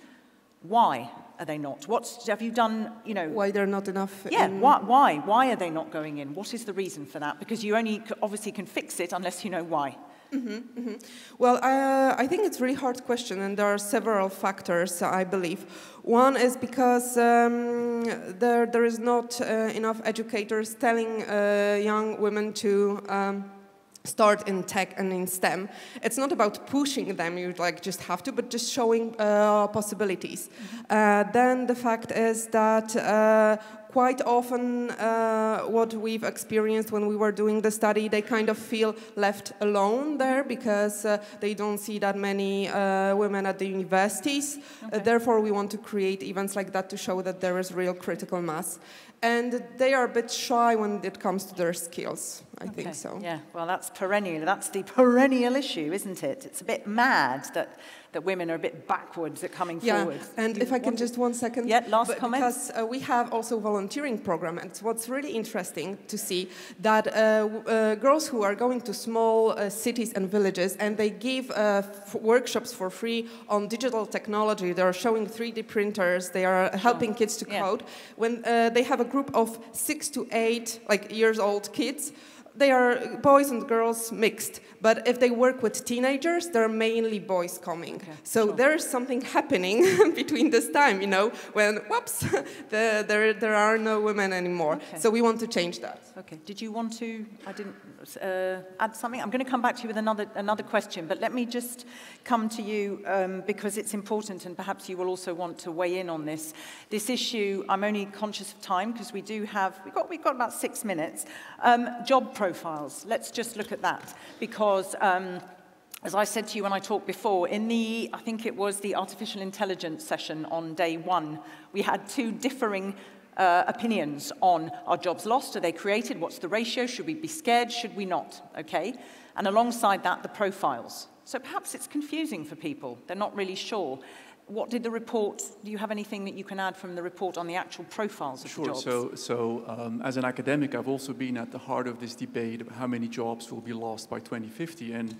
Why are they not? What's, have you done, you know... Why they're not enough? Yeah, in... why, why? Why are they not going in? What is the reason for that? Because you only obviously can fix it unless you know why. Mm-hmm, mm-hmm. Well, uh, I think it's a really hard question, and there are several factors, I believe. One is because um, there, there is not uh, enough educators telling uh, young women to... Um, start in tech and in STEM. It's not about pushing them, you like just have to, but just showing uh, possibilities. Mm-hmm. uh, then the fact is that uh, quite often uh, what we've experienced when we were doing the study, they kind of feel left alone there because uh, they don't see that many uh, women at the universities. Okay. Uh, therefore, we want to create events like that to show that there is real critical mass. And they are a bit shy when it comes to their skills, I okay. think so. Yeah, well, that's perennial. That's the perennial issue, isn't it? It's a bit mad that, that women are a bit backwards at coming yeah. forward. And you if I can just one second. Yeah, last comment. Because uh, we have also a volunteering program, and what's really interesting to see that uh, uh, girls who are going to small uh, cities and villages, and they give uh, f workshops for free on digital technology. They are showing three D printers. They are helping oh. kids to code. Yeah. When uh, they have a group of six to eight like years old kids, they are boys and girls mixed, but if they work with teenagers, they're mainly boys coming. Okay, so sure. there is something happening between this time, you know, when, whoops, the, there, there are no women anymore. Okay. So we want to change that. Okay, did you want to, I didn't, uh, add something? I'm going to come back to you with another, another question, but let me just come to you um, because it's important and perhaps you will also want to weigh in on this. This issue, I'm only conscious of time because we do have, we've got, we've got about six minutes. Um, job profiles, let's just look at that, because um, as I said to you when I talked before, in the, I think it was the artificial intelligence session on day one, we had two differing uh, opinions on, are jobs lost, are they created, what's the ratio, should we be scared, should we not, okay? And alongside that, the profiles. So perhaps it's confusing for people, they're not really sure. What did the report, do you have anything that you can add from the report on the actual profiles of sure. the jobs? Sure, so, so um, as an academic, I've also been at the heart of this debate about how many jobs will be lost by twenty fifty. And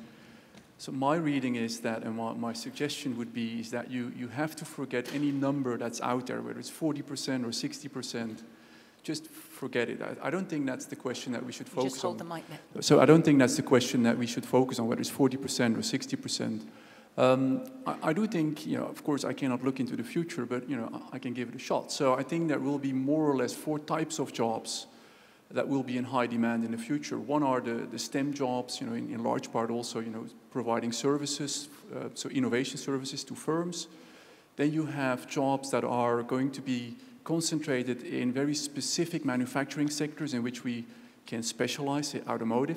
so my reading is that, and what my suggestion would be, is that you, you have to forget any number that's out there, whether it's forty percent or sixty percent. Just forget it. I, I don't think that's the question that we should focus on. Just hold the mic there. So I don't think that's the question that we should focus on, whether it's forty percent or sixty percent. Um, I, I do think, you know, of course, I cannot look into the future, but, you know, I, I can give it a shot. So I think there will be more or less four types of jobs that will be in high demand in the future. One are the, the STEM jobs, you know, in, in large part also, you know, providing services, uh, so innovation services to firms. Then you have jobs that are going to be concentrated in very specific manufacturing sectors in which we can specialize, say, automotive,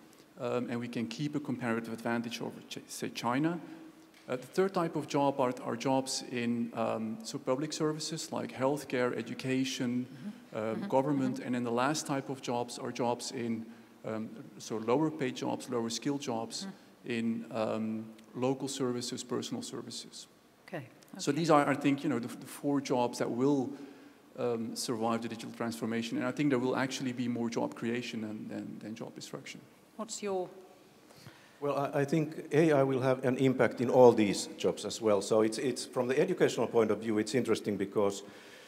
um, and we can keep a comparative advantage over, say, China. Uh, the third type of job are, are jobs in um, so public services like healthcare, education, mm-hmm. uh, mm-hmm. government, mm-hmm. and then the last type of jobs are jobs in um, so lower paid jobs, lower skilled jobs mm. in um, local services, personal services. Okay. Okay. So these are, I think, you know, the, the four jobs that will um, survive the digital transformation, and I think there will actually be more job creation than, than, than job destruction. What's your... Well, I, I think A I will have an impact in all these jobs as well. So it's, it's from the educational point of view, it's interesting because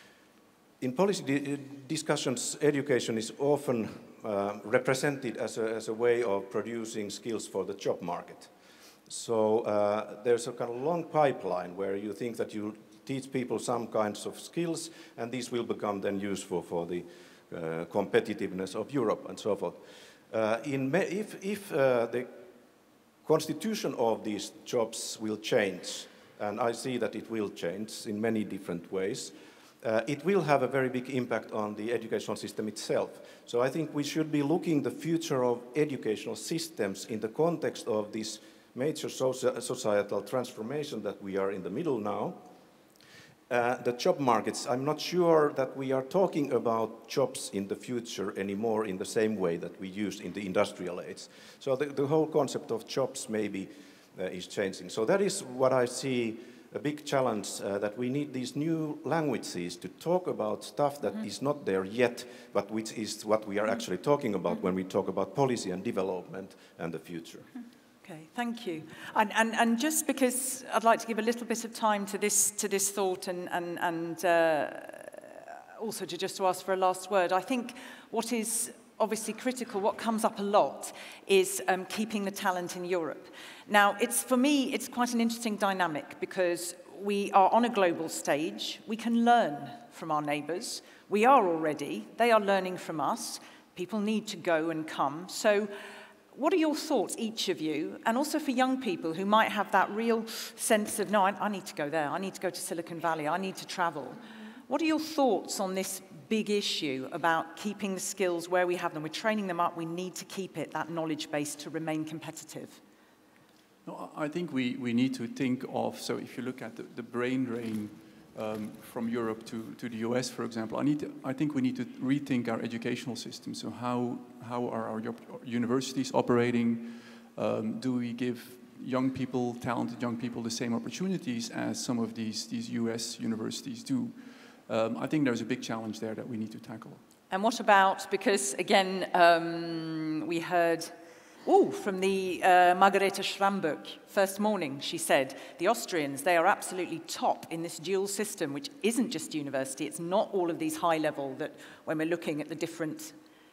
in policy di discussions, education is often uh, represented as a, as a way of producing skills for the job market. So uh, there's a kind of long pipeline where you think that you teach people some kinds of skills, and these will become then useful for the uh, competitiveness of Europe and so forth. Uh, in if if uh, the constitution of these jobs will change, and I see that it will change in many different ways, uh, it will have a very big impact on the educational system itself. So I think we should be looking the future of educational systems in the context of this major soci societal transformation that we are in the middle now. Uh, the job markets, I'm not sure that we are talking about jobs in the future anymore in the same way that we used in the industrial age. So the, the whole concept of jobs maybe uh, is changing. So that is what I see a big challenge, uh, that we need these new languages to talk about stuff that mm-hmm. is not there yet, but which is what we are actually talking about when we talk about policy and development and the future. Okay, thank you. And, and, and just because I'd like to give a little bit of time to this, to this thought and, and, and uh, also to just to ask for a last word, I think what is obviously critical, what comes up a lot, is um, keeping the talent in Europe. Now, it's, for me, it's quite an interesting dynamic because we are on a global stage. We can learn from our neighbours. We are already. They are learning from us. People need to go and come. So what are your thoughts, each of you, and also for young people who might have that real sense of, no, I, I need to go there, I need to go to Silicon Valley, I need to travel. What are your thoughts on this big issue about keeping the skills where we have them? We're training them up, we need to keep it, that knowledge base, to remain competitive. No, I think we, we need to think of, so if you look at the, the brain drain um, from Europe to, to the U S, for example, I, need to, I think we need to rethink our educational system. So how, how are our universities operating? Um, do we give young people, talented young people, the same opportunities as some of these, these U S universities do? Um, I think there's a big challenge there that we need to tackle. And what about, because again, um, we heard, oh, from the uh, Margareta Schramberg, first morning, she said, the Austrians, they are absolutely top in this dual system, which isn't just university, it's not all of these high level that when we're looking at the different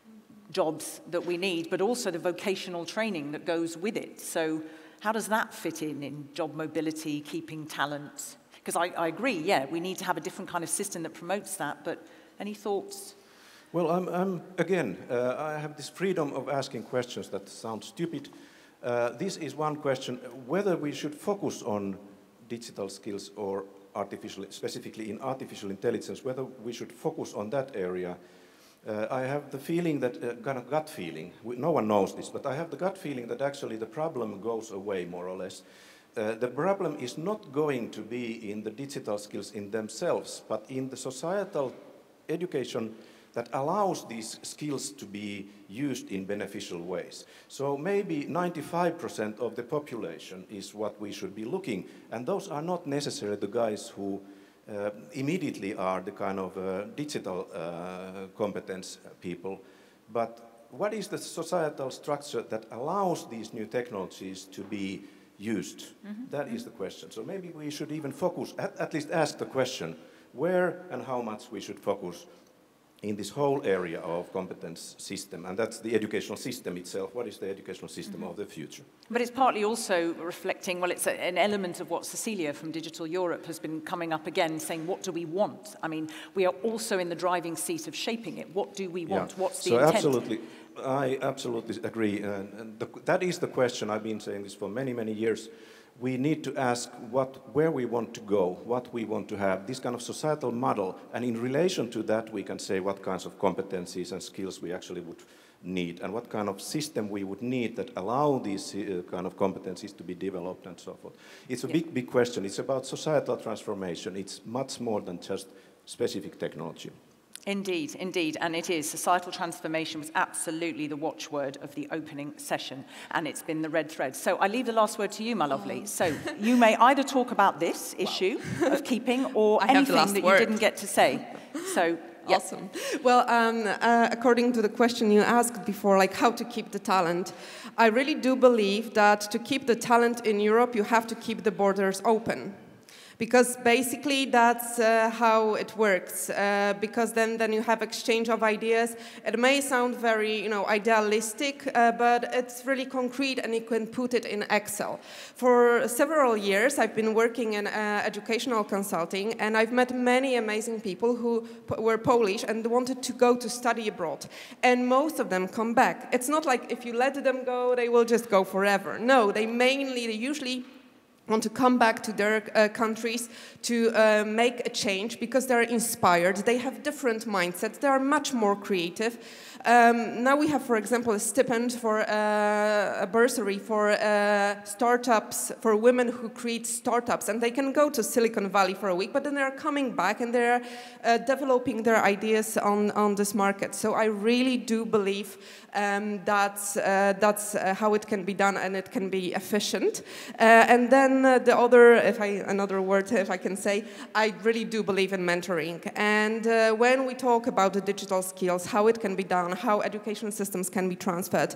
jobs that we need, but also the vocational training that goes with it. So how does that fit in, in job mobility, keeping talent? Because I, I agree, yeah, we need to have a different kind of system that promotes that, but any thoughts? Well, I'm, I'm again, uh, I have this freedom of asking questions that sound stupid. Uh, this is one question, whether we should focus on digital skills or artificial, specifically in artificial intelligence, whether we should focus on that area. Uh, I have the feeling that, uh, kind of gut feeling, no one knows this, but I have the gut feeling that actually the problem goes away more or less. Uh, the problem is not going to be in the digital skills in themselves, but in the societal education that allows these skills to be used in beneficial ways. So maybe ninety-five percent of the population is what we should be looking, and those are not necessarily the guys who uh, immediately are the kind of uh, digital uh, competence people, but what is the societal structure that allows these new technologies to be used? Mm-hmm. That is the question. So maybe we should even focus, at, at least ask the question, where and how much we should focus in this whole area of competence system, and that's the educational system itself. What is the educational system mm-hmm. of the future? But it's partly also reflecting, well, it's a, an element of what Cecilia from Digital Europe has been coming up again, saying, what do we want? I mean, we are also in the driving seat of shaping it. What do we want? Yeah. What's the so intent? Absolutely, I absolutely agree. And, and the, that is the question. I've been saying this for many, many years. We need to ask what, where we want to go, what we want to have, this kind of societal model, and in relation to that we can say what kinds of competencies and skills we actually would need, and what kind of system we would need that allow these uh, kind of competencies to be developed and so forth. It's a yeah. big, big question. It's about societal transformation. It's much more than just specific technology. Indeed, indeed, and it is. Societal transformation was absolutely the watchword of the opening session, and it's been the red thread. So I leave the last word to you, my lovely. Oh. So you may either talk about this issue wow. of keeping or anything that word. you didn't get to say. So. Yep. Awesome. Well, um, uh, according to the question you asked before, like how to keep the talent, I really do believe that to keep the talent in Europe, you have to keep the borders open. Because basically that's uh, how it works. Uh, because then, then you have exchange of ideas. It may sound very, you know, idealistic, uh, but it's really concrete, and you can put it in Excel. For several years, I've been working in uh, educational consulting, and I've met many amazing people who were Polish and wanted to go to study abroad. And most of them come back. It's not like if you let them go, they will just go forever. No, they mainly, they usually want to come back to their uh, countries to uh, make a change because they're inspired, they have different mindsets, they are much more creative. Um, now we have, for example, a stipend for uh, a bursary for uh, startups, for women who create startups, and they can go to Silicon Valley for a week, but then they're coming back and they're uh, developing their ideas on, on this market. So I really do believe um, that's, uh, that's uh, how it can be done, and it can be efficient. Uh, and then uh, the other, if I, another word, if I can say, I really do believe in mentoring. And uh, when we talk about the digital skills, how it can be done, how education systems can be transferred.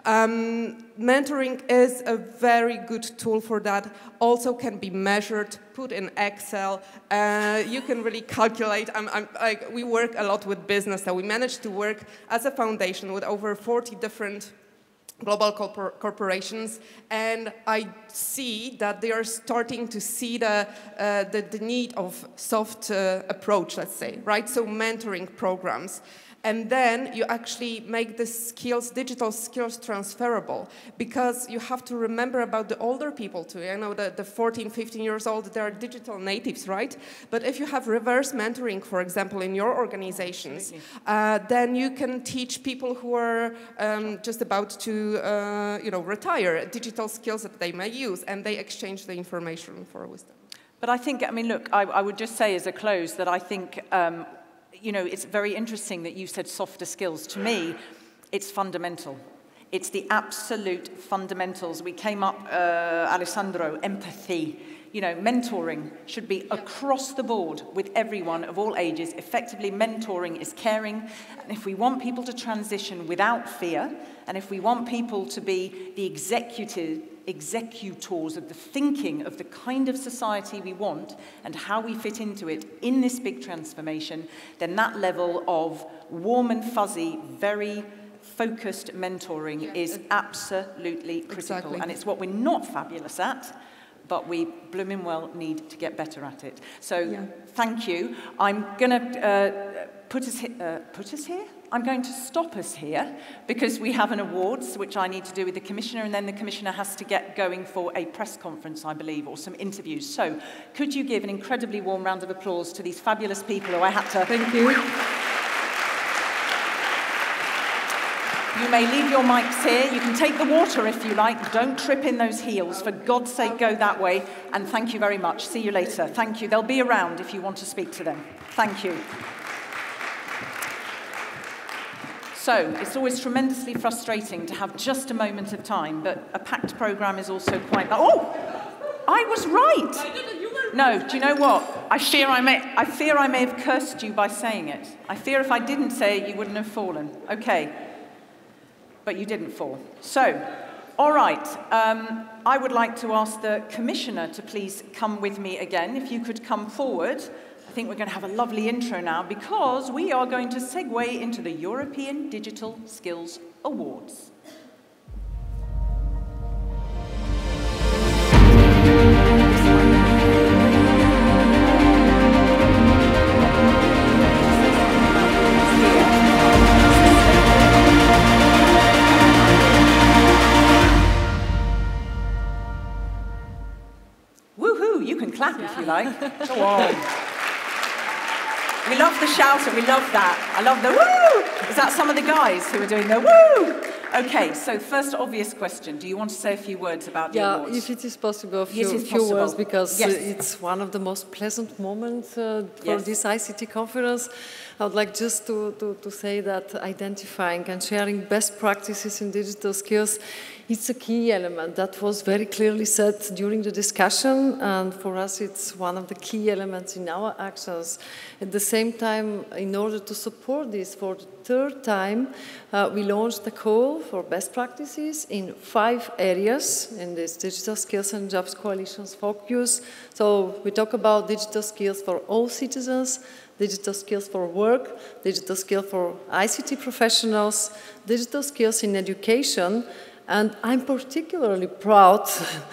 Um, mentoring is a very good tool for that, also can be measured, put in Excel. Uh, you can really calculate. I'm, I'm, like, we work a lot with business, so we managed to work as a foundation with over forty different global corpor corporations, and I see that they are starting to see the, uh, the, the need of soft uh, approach, let's say, right? So mentoring programs. And then you actually make the skills, digital skills, transferable, because you have to remember about the older people too. I know that the fourteen, fifteen years old, they're digital natives, right? But if you have reverse mentoring, for example, in your organizations, uh, then you can teach people who are um, just about to, uh, you know, retire digital skills that they may use, and they exchange the information for wisdom. But I think, I mean, look, I, I would just say as a close that I think. Um, You know, it's very interesting that you said softer skills. To me, it's fundamental. It's the absolute fundamentals. We came up, uh, Alessandro, empathy. You know, mentoring should be across the board with everyone of all ages. Effectively, mentoring is caring. And if we want people to transition without fear, and if we want people to be the executive, executors of the thinking of the kind of society we want and how we fit into it in this big transformation, then that level of warm and fuzzy, very focused mentoring yeah. is absolutely critical. Exactly. And it's what we're not fabulous at, but we blooming well need to get better at it. So yeah. thank you. I'm going to uh, put us uh, put us here. I'm going to stop us here because we have an awards which I need to do with the Commissioner, and then the Commissioner has to get going for a press conference, I believe, or some interviews. So could you give an incredibly warm round of applause to these fabulous people who I had to... Thank you. You may leave your mics here. You can take the water if you like. Don't trip in those heels. For God's sake, go that way. And thank you very much. See you later. Thank you. They'll be around if you want to speak to them. Thank you. So it's always tremendously frustrating to have just a moment of time, but a packed programme is also quite... Oh! I was right! No, do you know what? I fear I may, I fear I may have cursed you by saying it. I fear if I didn't say it, you wouldn't have fallen. Okay. But you didn't fall. So, all right. Um, I would like to ask the Commissioner to please come with me again. If you could come forward. I think we're going to have a lovely intro now because we are going to segue into the European Digital Skills Awards. Woohoo! You can clap yeah. if you like. Go on. We love the shouter, we love that. I love the woo! Is that some of the guys who are doing the woo? Okay, so first obvious question. Do you want to say a few words about the yeah, awards? Yeah, if it is possible, a few, Yes, it's few possible. words, because Yes. uh, it's one of the most pleasant moments uh, for Yes. this I C T conference. I would like just to, to, to say that identifying and sharing best practices in digital skills, it's a key element that was very clearly said during the discussion, and for us it's one of the key elements in our actions. At the same time, in order to support this for the third time, uh, we launched a call for best practices in five areas in this Digital Skills and Jobs Coalition's focus. So we talk about digital skills for all citizens, digital skills for work, digital skills for I C T professionals, digital skills in education, and I'm particularly proud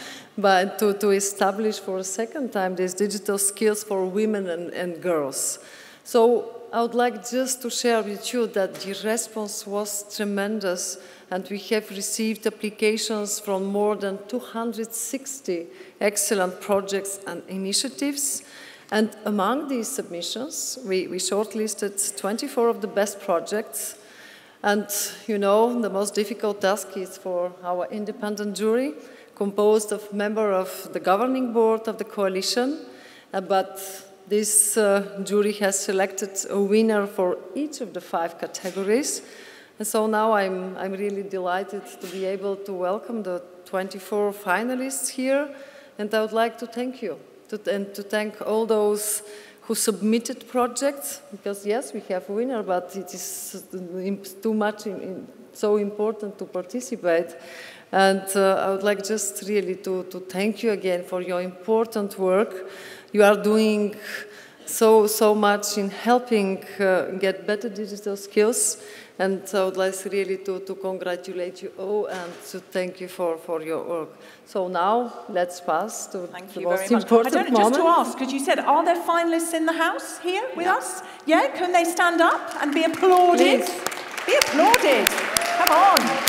but to, to establish for a second time these digital skills for women and, and girls. So I would like just to share with you that the response was tremendous, and we have received applications from more than two hundred sixty excellent projects and initiatives. And among these submissions, we, we shortlisted twenty-four of the best projects. And, you know, the most difficult task is for our independent jury, composed of members of the governing board of the coalition. Uh, but this uh, jury has selected a winner for each of the five categories. And so now I'm, I'm really delighted to be able to welcome the twenty-four finalists here. And I would like to thank you, to, and to thank all those who submitted projects, because yes, we have a winner, but it is too much, in, in, so important to participate. And uh, I would like just really to, to thank you again for your important work. You are doing so, so much in helping uh, get better digital skills. And I would like really to, to congratulate you all and to thank you for, for your work. So now, let's pass to Thank the you most very much. important I don't, moment. just to ask, because you said, are there finalists in the house here with Yeah. us? Yeah, can they stand up and be applauded? Please. Be applauded. Come on.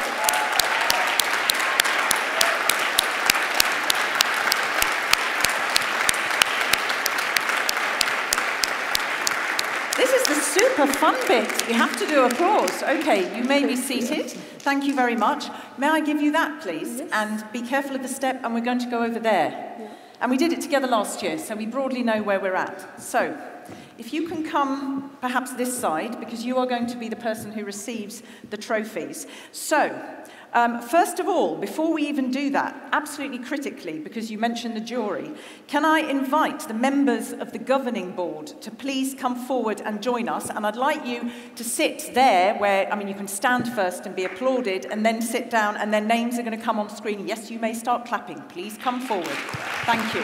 This is the super fun bit. You have to do applause. Okay, you may be seated. Thank you very much. May I give you that, please? Yes. And be careful of the step, and we're going to go over there. Yeah. And we did it together last year, so we broadly know where we're at. So, if you can come perhaps this side, because you are going to be the person who receives the trophies. So, um, first of all, before we even do that, absolutely critically, because you mentioned the jury, can I invite the members of the governing board to please come forward and join us? And I'd like you to sit there where, I mean, you can stand first and be applauded, and then sit down, and their names are going to come on screen. Yes, you may start clapping. Please come forward. Thank you.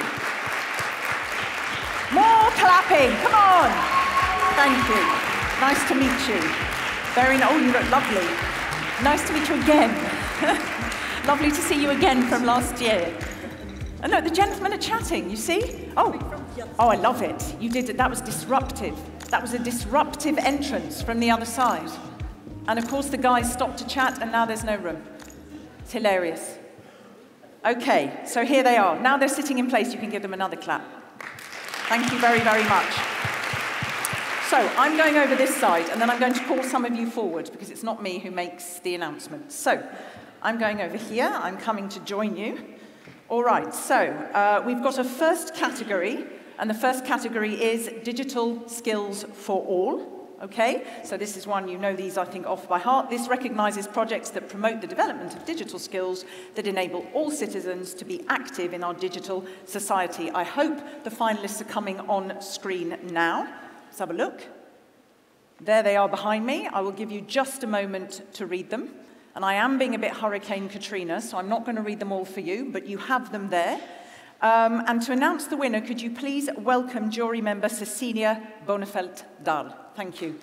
More clapping, come on. Thank you. Nice to meet you. Very, oh, you look lovely. Nice to meet you again. Lovely to see you again from last year. And look, the gentlemen are chatting, you see? Oh, oh, I love it. You did it, that was disruptive. That was a disruptive entrance from the other side. And of course the guys stopped to chat and now there's no room. It's hilarious. Okay, so here they are. Now they're sitting in place, you can give them another clap. Thank you very, very much. So I'm going over this side, and then I'm going to call some of you forward, because it's not me who makes the announcement. So I'm going over here. I'm coming to join you. All right, so uh, we've got a first category, and the first category is digital skills for all. Okay, so this is one, you know these, I think, off by heart. This recognises projects that promote the development of digital skills that enable all citizens to be active in our digital society. I hope the finalists are coming on screen now. Let's have a look. There they are behind me. I will give you just a moment to read them. And I am being a bit Hurricane Katrina, so I'm not going to read them all for you, but you have them there. Um, and to announce the winner, could you please welcome jury member Cecilia Bonefeld-Dahl. Thank you.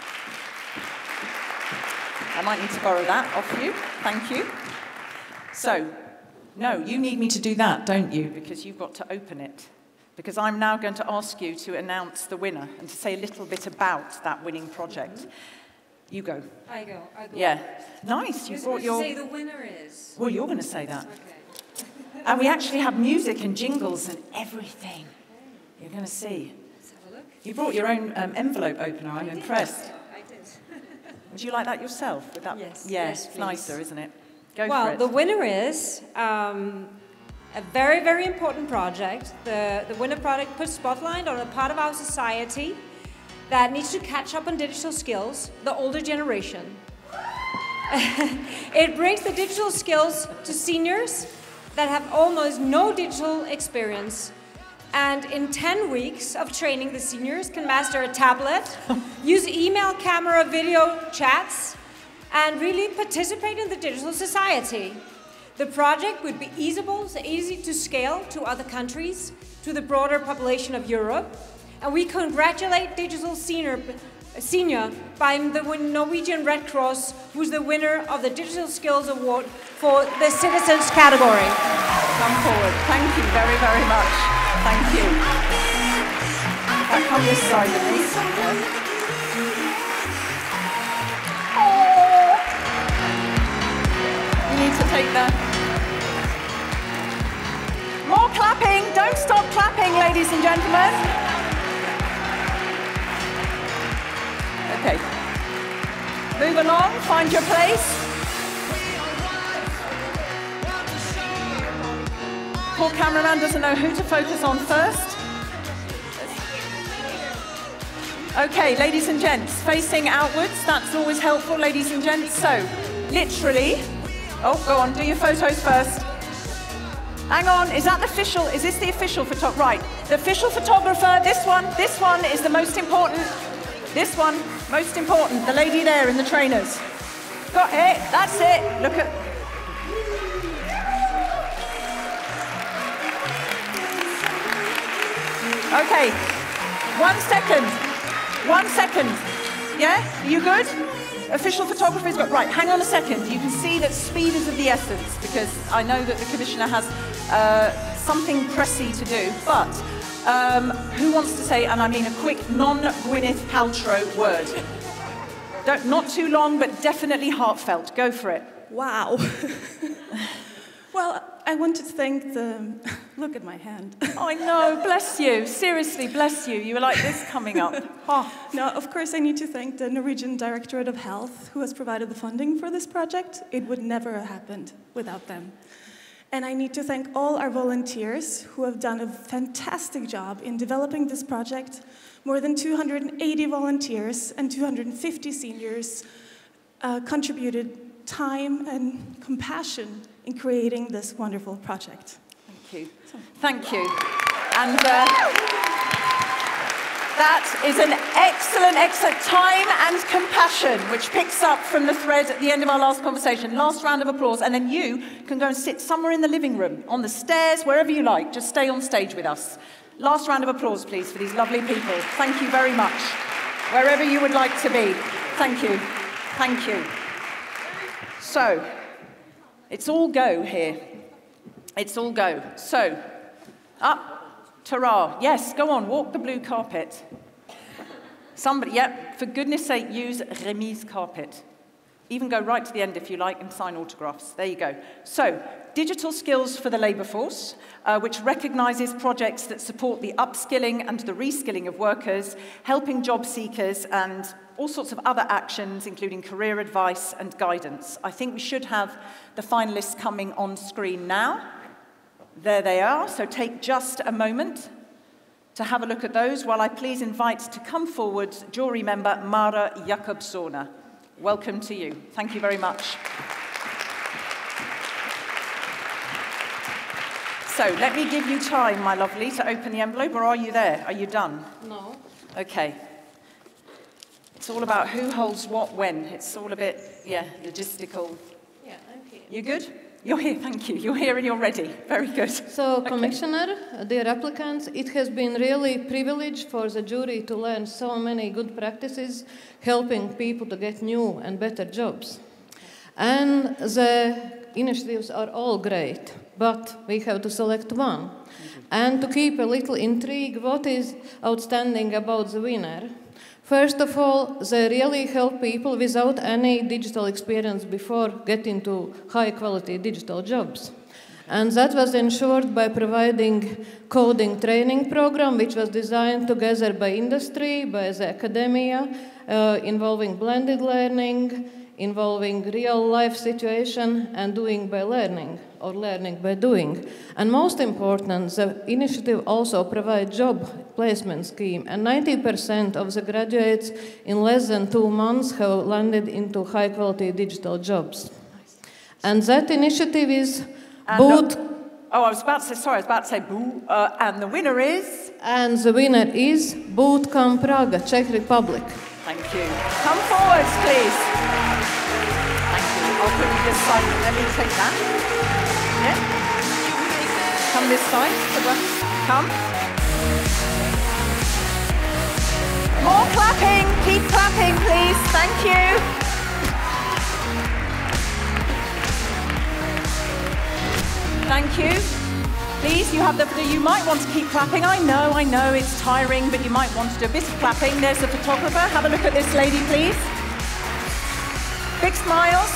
I might need to borrow that off you. Thank you. So, no, you need me to do that, don't you? Because you've got to open it. Because I'm now going to ask you to announce the winner and to say a little bit about that winning project. You go. I go. I go. Yeah. Nice. You brought your... Say the winner is. Well, you're going to say that. Okay. And we actually have music and jingles and everything. You're going to see. Let's have a look. You brought your own um, envelope opener. I'm I did. impressed. I did. Would you like that yourself? Would that, Yes. Yeah, Yes, it's please. nicer, isn't it? Go Well, for it. the winner is um, a very, very important project. The, the winner project puts spotlight on a part of our society that needs to catch up on digital skills, the older generation. It brings the digital skills to seniors that have almost no digital experience. And in ten weeks of training, the seniors can master a tablet, use email, camera, video chats, and really participate in the digital society. The project would be easable, so easy to scale to other countries, to the broader population of Europe. And we congratulate Digital Senior, Senior by the Norwegian Red Cross, who's the winner of the Digital Skills Award for the Citizens category. Come forward. Thank you very, very much. Thank you. I'll come this side of me. Oh! You need to take the... More clapping. Don't stop clapping, ladies and gentlemen. Okay. Move along, find your place. Poor cameraman doesn't know who to focus on first. Okay, ladies and gents, facing outwards, that's always helpful, ladies and gents. So, literally, oh, go on, do your photos first. Hang on, is that the official, is this the official photographer? Right, the official photographer, this one, this one is the most important. This one, most important, the lady there in the trainers. Got it, that's it, look at... Okay, one second, one second. Yeah, are you good? Official photographer's got, right, hang on a second. You can see that speed is of the essence because I know that the Commissioner has uh, something pressy to do, but um, who wants to say, and I mean a quick non-Gwyneth Paltrow word? Don't, not too long, but definitely heartfelt. Go for it. Wow. Well, I want to thank the... Look at my hand. Oh, I know, bless you. Seriously, bless you. You were like this coming up. Oh. No, of course I need to thank the Norwegian Directorate of Health who has provided the funding for this project. It would never have happened without them. And I need to thank all our volunteers who have done a fantastic job in developing this project. More than two hundred eighty volunteers and two hundred fifty seniors uh, contributed time and compassion in creating this wonderful project. Thank you. Thank you. And uh, that is an excellent, excellent time and compassion, which picks up from the thread at the end of our last conversation. Last round of applause, and then you can go and sit somewhere in the living room, on the stairs, wherever you like. Just stay on stage with us. Last round of applause, please, for these lovely people. Thank you very much. Wherever you would like to be. Thank you. Thank you. So, it's all go here. It's all go. So, up, ta-ra. Yes, go on, walk the blue carpet. Somebody, yep, for goodness sake, use Remy's carpet. Even go right to the end if you like and sign autographs. There you go. So, digital skills for the labour force, uh, which recognises projects that support the upskilling and the reskilling of workers, helping job seekers, and all sorts of other actions, including career advice and guidance. I think we should have the finalists coming on screen now. There they are, so take just a moment to have a look at those while I please invite to come forward jury member Mara Jakobsona. Welcome to you. Thank you very much. So let me give you time, my lovely, to open the envelope, or are you there? Are you done? No. Okay. It's all about who holds what when. It's all a bit, yeah, logistical. Yeah, I'm here. You good? You're here, thank you. You're here and you're ready. Very good. So, Okay. Commissioner, dear applicants, it has been really a privilege for the jury to learn so many good practices, helping people to get new and better jobs. And the initiatives are all great, but we have to select one. And to keep a little intrigue, what is outstanding about the winner? First of all, they really help people without any digital experience before getting to high-quality digital jobs. And that was ensured by providing coding training program, which was designed together by industry, by the academia, uh, involving blended learning, involving real life situation and doing by learning or learning by doing. And most important, the initiative also provides job placement scheme, and ninety percent of the graduates in less than two months have landed into high quality digital jobs. And that initiative is and boot. Uh, oh, I was about to say, sorry, I was about to say boo, uh, and the winner is? And the winner is Bootcamp Praga, Czech Republic. Thank you. Come forwards, please. Thank you. I'll put you this side. Let me take that. Yeah. Come this side. Come. More clapping. Keep clapping, please. Thank you. Thank you. Please, you have the, you might want to keep clapping. I know, I know, it's tiring, but you might want to do a bit of clapping. There's the photographer. Have a look at this lady, please. Big smiles.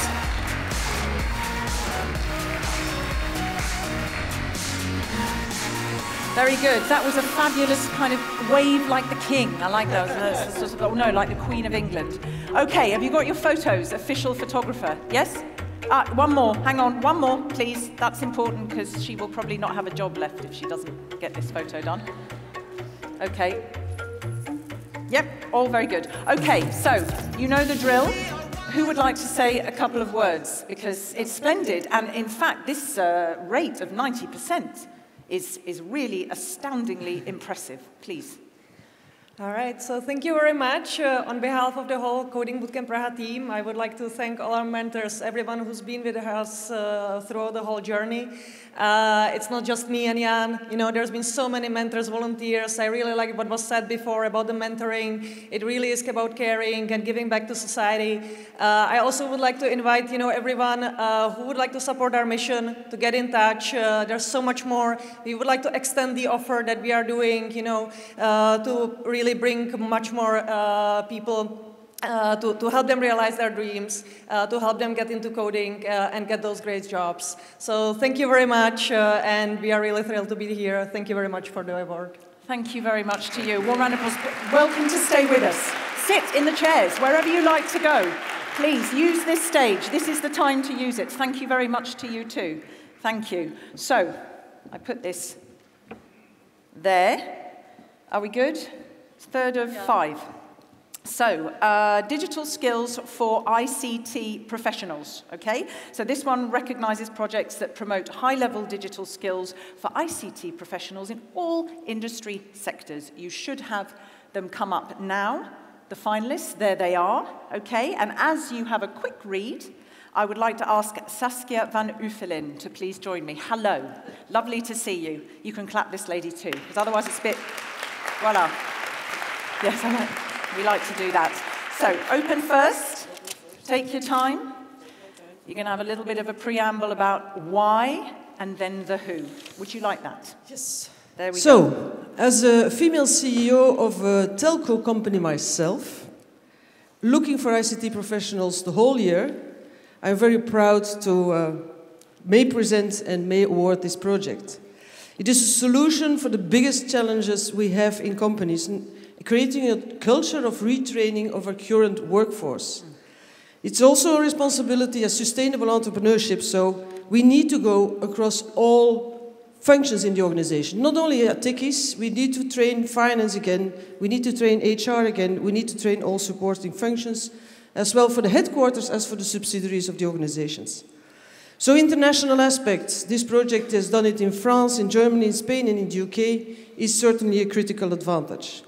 Very good. That was a fabulous kind of wave like the king. I like those. That's sort of, oh no, like the Queen of England. Okay, have you got your photos? Official photographer. Yes? Uh, one more, hang on, one more, please. That's important because she will probably not have a job left if she doesn't get this photo done. Okay. Yep, all very good. Okay, so you know the drill. Who would like to say a couple of words? Because it's splendid, and in fact, this uh, rate of ninety percent is, is really astoundingly impressive. Please. All right, so thank you very much. Uh, on behalf of the whole Coding Bootcamp Praha team, I would like to thank all our mentors, everyone who's been with us uh, throughout the whole journey. Uh, it's not just me and Jan, you know, there's been so many mentors, volunteers. I really like what was said before about the mentoring. It really is about caring and giving back to society. Uh, I also would like to invite, you know, everyone uh, who would like to support our mission to get in touch. Uh, there's so much more. We would like to extend the offer that we are doing, you know, uh, to really bring much more uh, people uh, to, to help them realize their dreams, uh, to help them get into coding uh, and get those great jobs. So thank you very much, uh, and we are really thrilled to be here. Thank you very much for the award. Thank you very much to you. Warm round of applause. Welcome to stay with us. Sit in the chairs, wherever you like to go. Please use this stage. This is the time to use it. Thank you very much to you too. Thank you. So, I put this there. Are we good? Third of five. So, uh, digital skills for I C T professionals, okay? So this one recognizes projects that promote high-level digital skills for I C T professionals in all industry sectors. You should have them come up now, the finalists, there they are, okay? And as you have a quick read, I would like to ask Saskia van Uffelen to please join me. Hello, lovely to see you. You can clap this lady too, because otherwise it's a bit, voila. Yes, I like, we like to do that. So, open first, take your time. You're going to have a little bit of a preamble about why and then the who. Would you like that? Yes. There we so, go. As a female C E O of a telco company myself, looking for I C T professionals the whole year, I'm very proud to uh, may present and may award this project. It is a solution for the biggest challenges we have in companies, creating a culture of retraining of our current workforce. It's also a responsibility as sustainable entrepreneurship, so we need to go across all functions in the organization. Not only at techies, we need to train finance again, we need to train H R again, we need to train all supporting functions, as well for the headquarters as for the subsidiaries of the organizations. So international aspects, this project has done it in France, in Germany, in Spain, and in the U K, is certainly a critical advantage.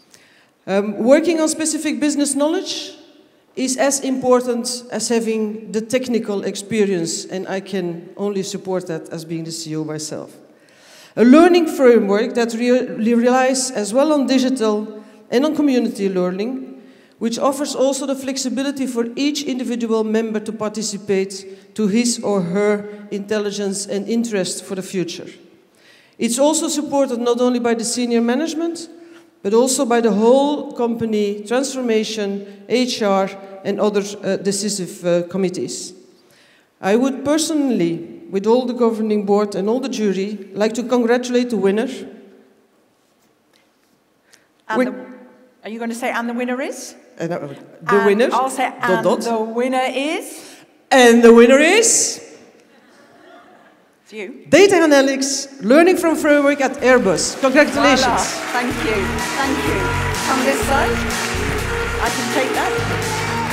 Um, working on specific business knowledge is as important as having the technical experience, and I can only support that as being the C E O myself. A learning framework that re relies as well on digital and on community learning, which offers also the flexibility for each individual member to participate to his or her intelligence and interest for the future. It's also supported not only by the senior management, but also by the whole company, transformation, H R, and other uh, decisive uh, committees. I would personally, with all the governing board and all the jury, like to congratulate the winner. And the, are you going to say, and the winner is? And, uh, the and winner. I'll say, and dot, dot. the winner is? And the winner is? It's you. Data Analytics Learning from Framework at Airbus. Congratulations. Voila. Thank you. Thank you. Come this side. I can take that.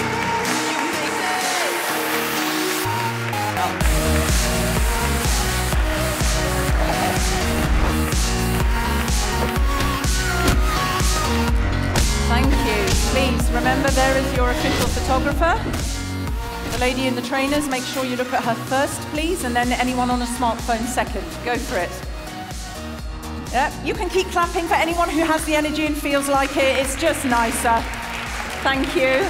Thank you. Please remember there is your official photographer. The lady in the trainers, make sure you look at her first, please, and then anyone on a smartphone second. Go for it. Yeah, you can keep clapping for anyone who has the energy and feels like it. It's just nicer. Thank you.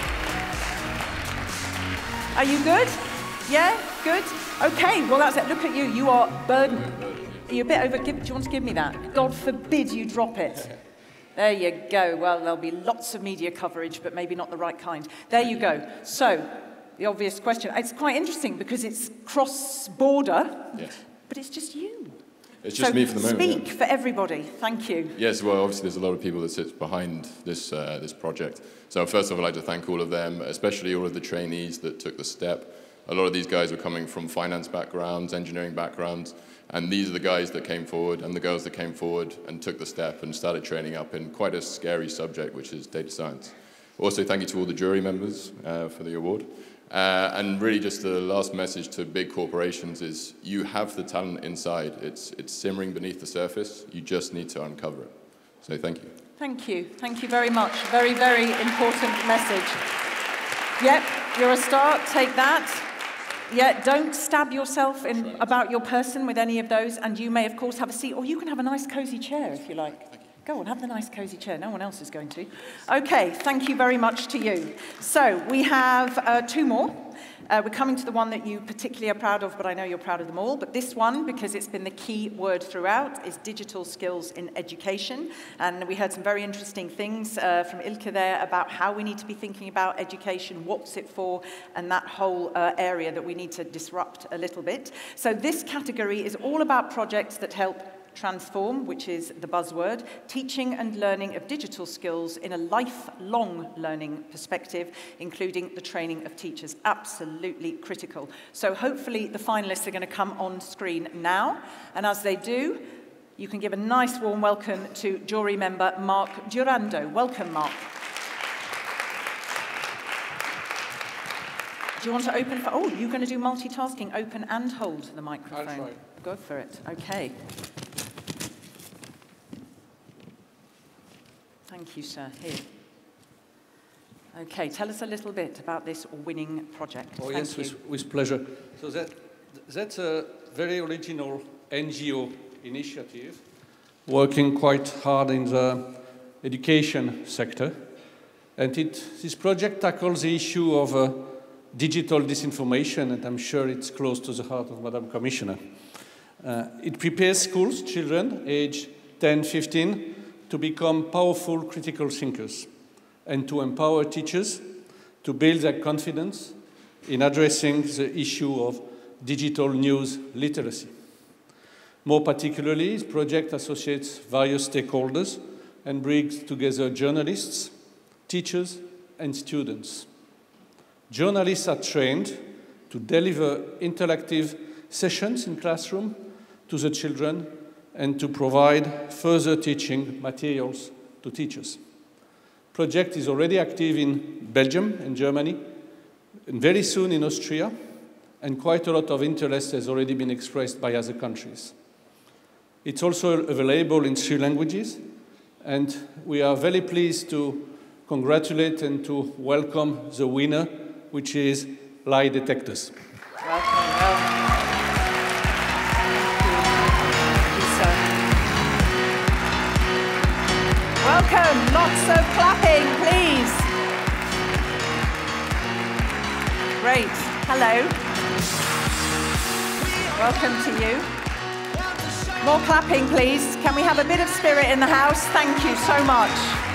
Are you good? Yeah? Good? Okay, well that's it. Look at you. You are burdened. Are you a bit over? Give, do you want to give me that? God forbid you drop it. There you go. Well, there'll be lots of media coverage, but maybe not the right kind. There you go. So, the obvious question. It's quite interesting because it's cross-border, yes. But it's just you. It's just so me for the moment. Speak yeah. for everybody. Thank you. Yes, well, obviously there's a lot of people that sit behind this, uh, this project. So first of all, I'd like to thank all of them, especially all of the trainees that took the step. A lot of these guys were coming from finance backgrounds, engineering backgrounds, and these are the guys that came forward and the girls that came forward and took the step and started training up in quite a scary subject, which is data science. Also, thank you to all the jury members uh, for the award. Uh, and really just the last message to big corporations is you have the talent inside. It's, it's simmering beneath the surface. You just need to uncover it. So thank you. Thank you. Thank you very much. Very, very important message. Yep, you're a star. Take that. Yeah, don't stab yourself in about your person with any of those, and you may, of course, have a seat, or you can have a nice, cosy chair if you like. Go on, have the nice, cosy chair. No one else is going to. Okay, thank you very much to you. So we have uh, two more. Uh, we're coming to the one that you particularly are proud of, but I know you're proud of them all. But this one, because it's been the key word throughout, is digital skills in education. And we heard some very interesting things uh, from Ilke there about how we need to be thinking about education, what's it for, and that whole uh, area that we need to disrupt a little bit. So this category is all about projects that help transform, which is the buzzword, teaching and learning of digital skills in a lifelong learning perspective, including the training of teachers. Absolutely critical. So hopefully the finalists are going to come on screen now, and as they do, you can give a nice warm welcome to jury member Mark Durando. Welcome, Mark. Do you want to open for, oh, you're going to do multitasking, open and hold the microphone. I'll try. Go for it. Okay. Thank you, sir. Here. Okay, tell us a little bit about this winning project. Oh, Thank yes, you. with, with pleasure. So that, that's a very original N G O initiative, working quite hard in the education sector. And it, this project tackles the issue of uh, digital disinformation, and I'm sure it's close to the heart of Madam Commissioner. Uh, it prepares schools, children, age ten, fifteen, to become powerful critical thinkers and to empower teachers to build their confidence in addressing the issue of digital news literacy. More particularly, this project associates various stakeholders and brings together journalists, teachers, and students. Journalists are trained to deliver interactive sessions in classroom to the children and to provide further teaching materials to teachers. The project is already active in Belgium and Germany, and very soon in Austria, and quite a lot of interest has already been expressed by other countries. It's also available in three languages, and we are very pleased to congratulate and to welcome the winner, which is lie detectors. Welcome, welcome. Welcome, lots of clapping, please. Great, hello. Welcome to you. More clapping, please. Can we have a bit of spirit in the house? Thank you so much.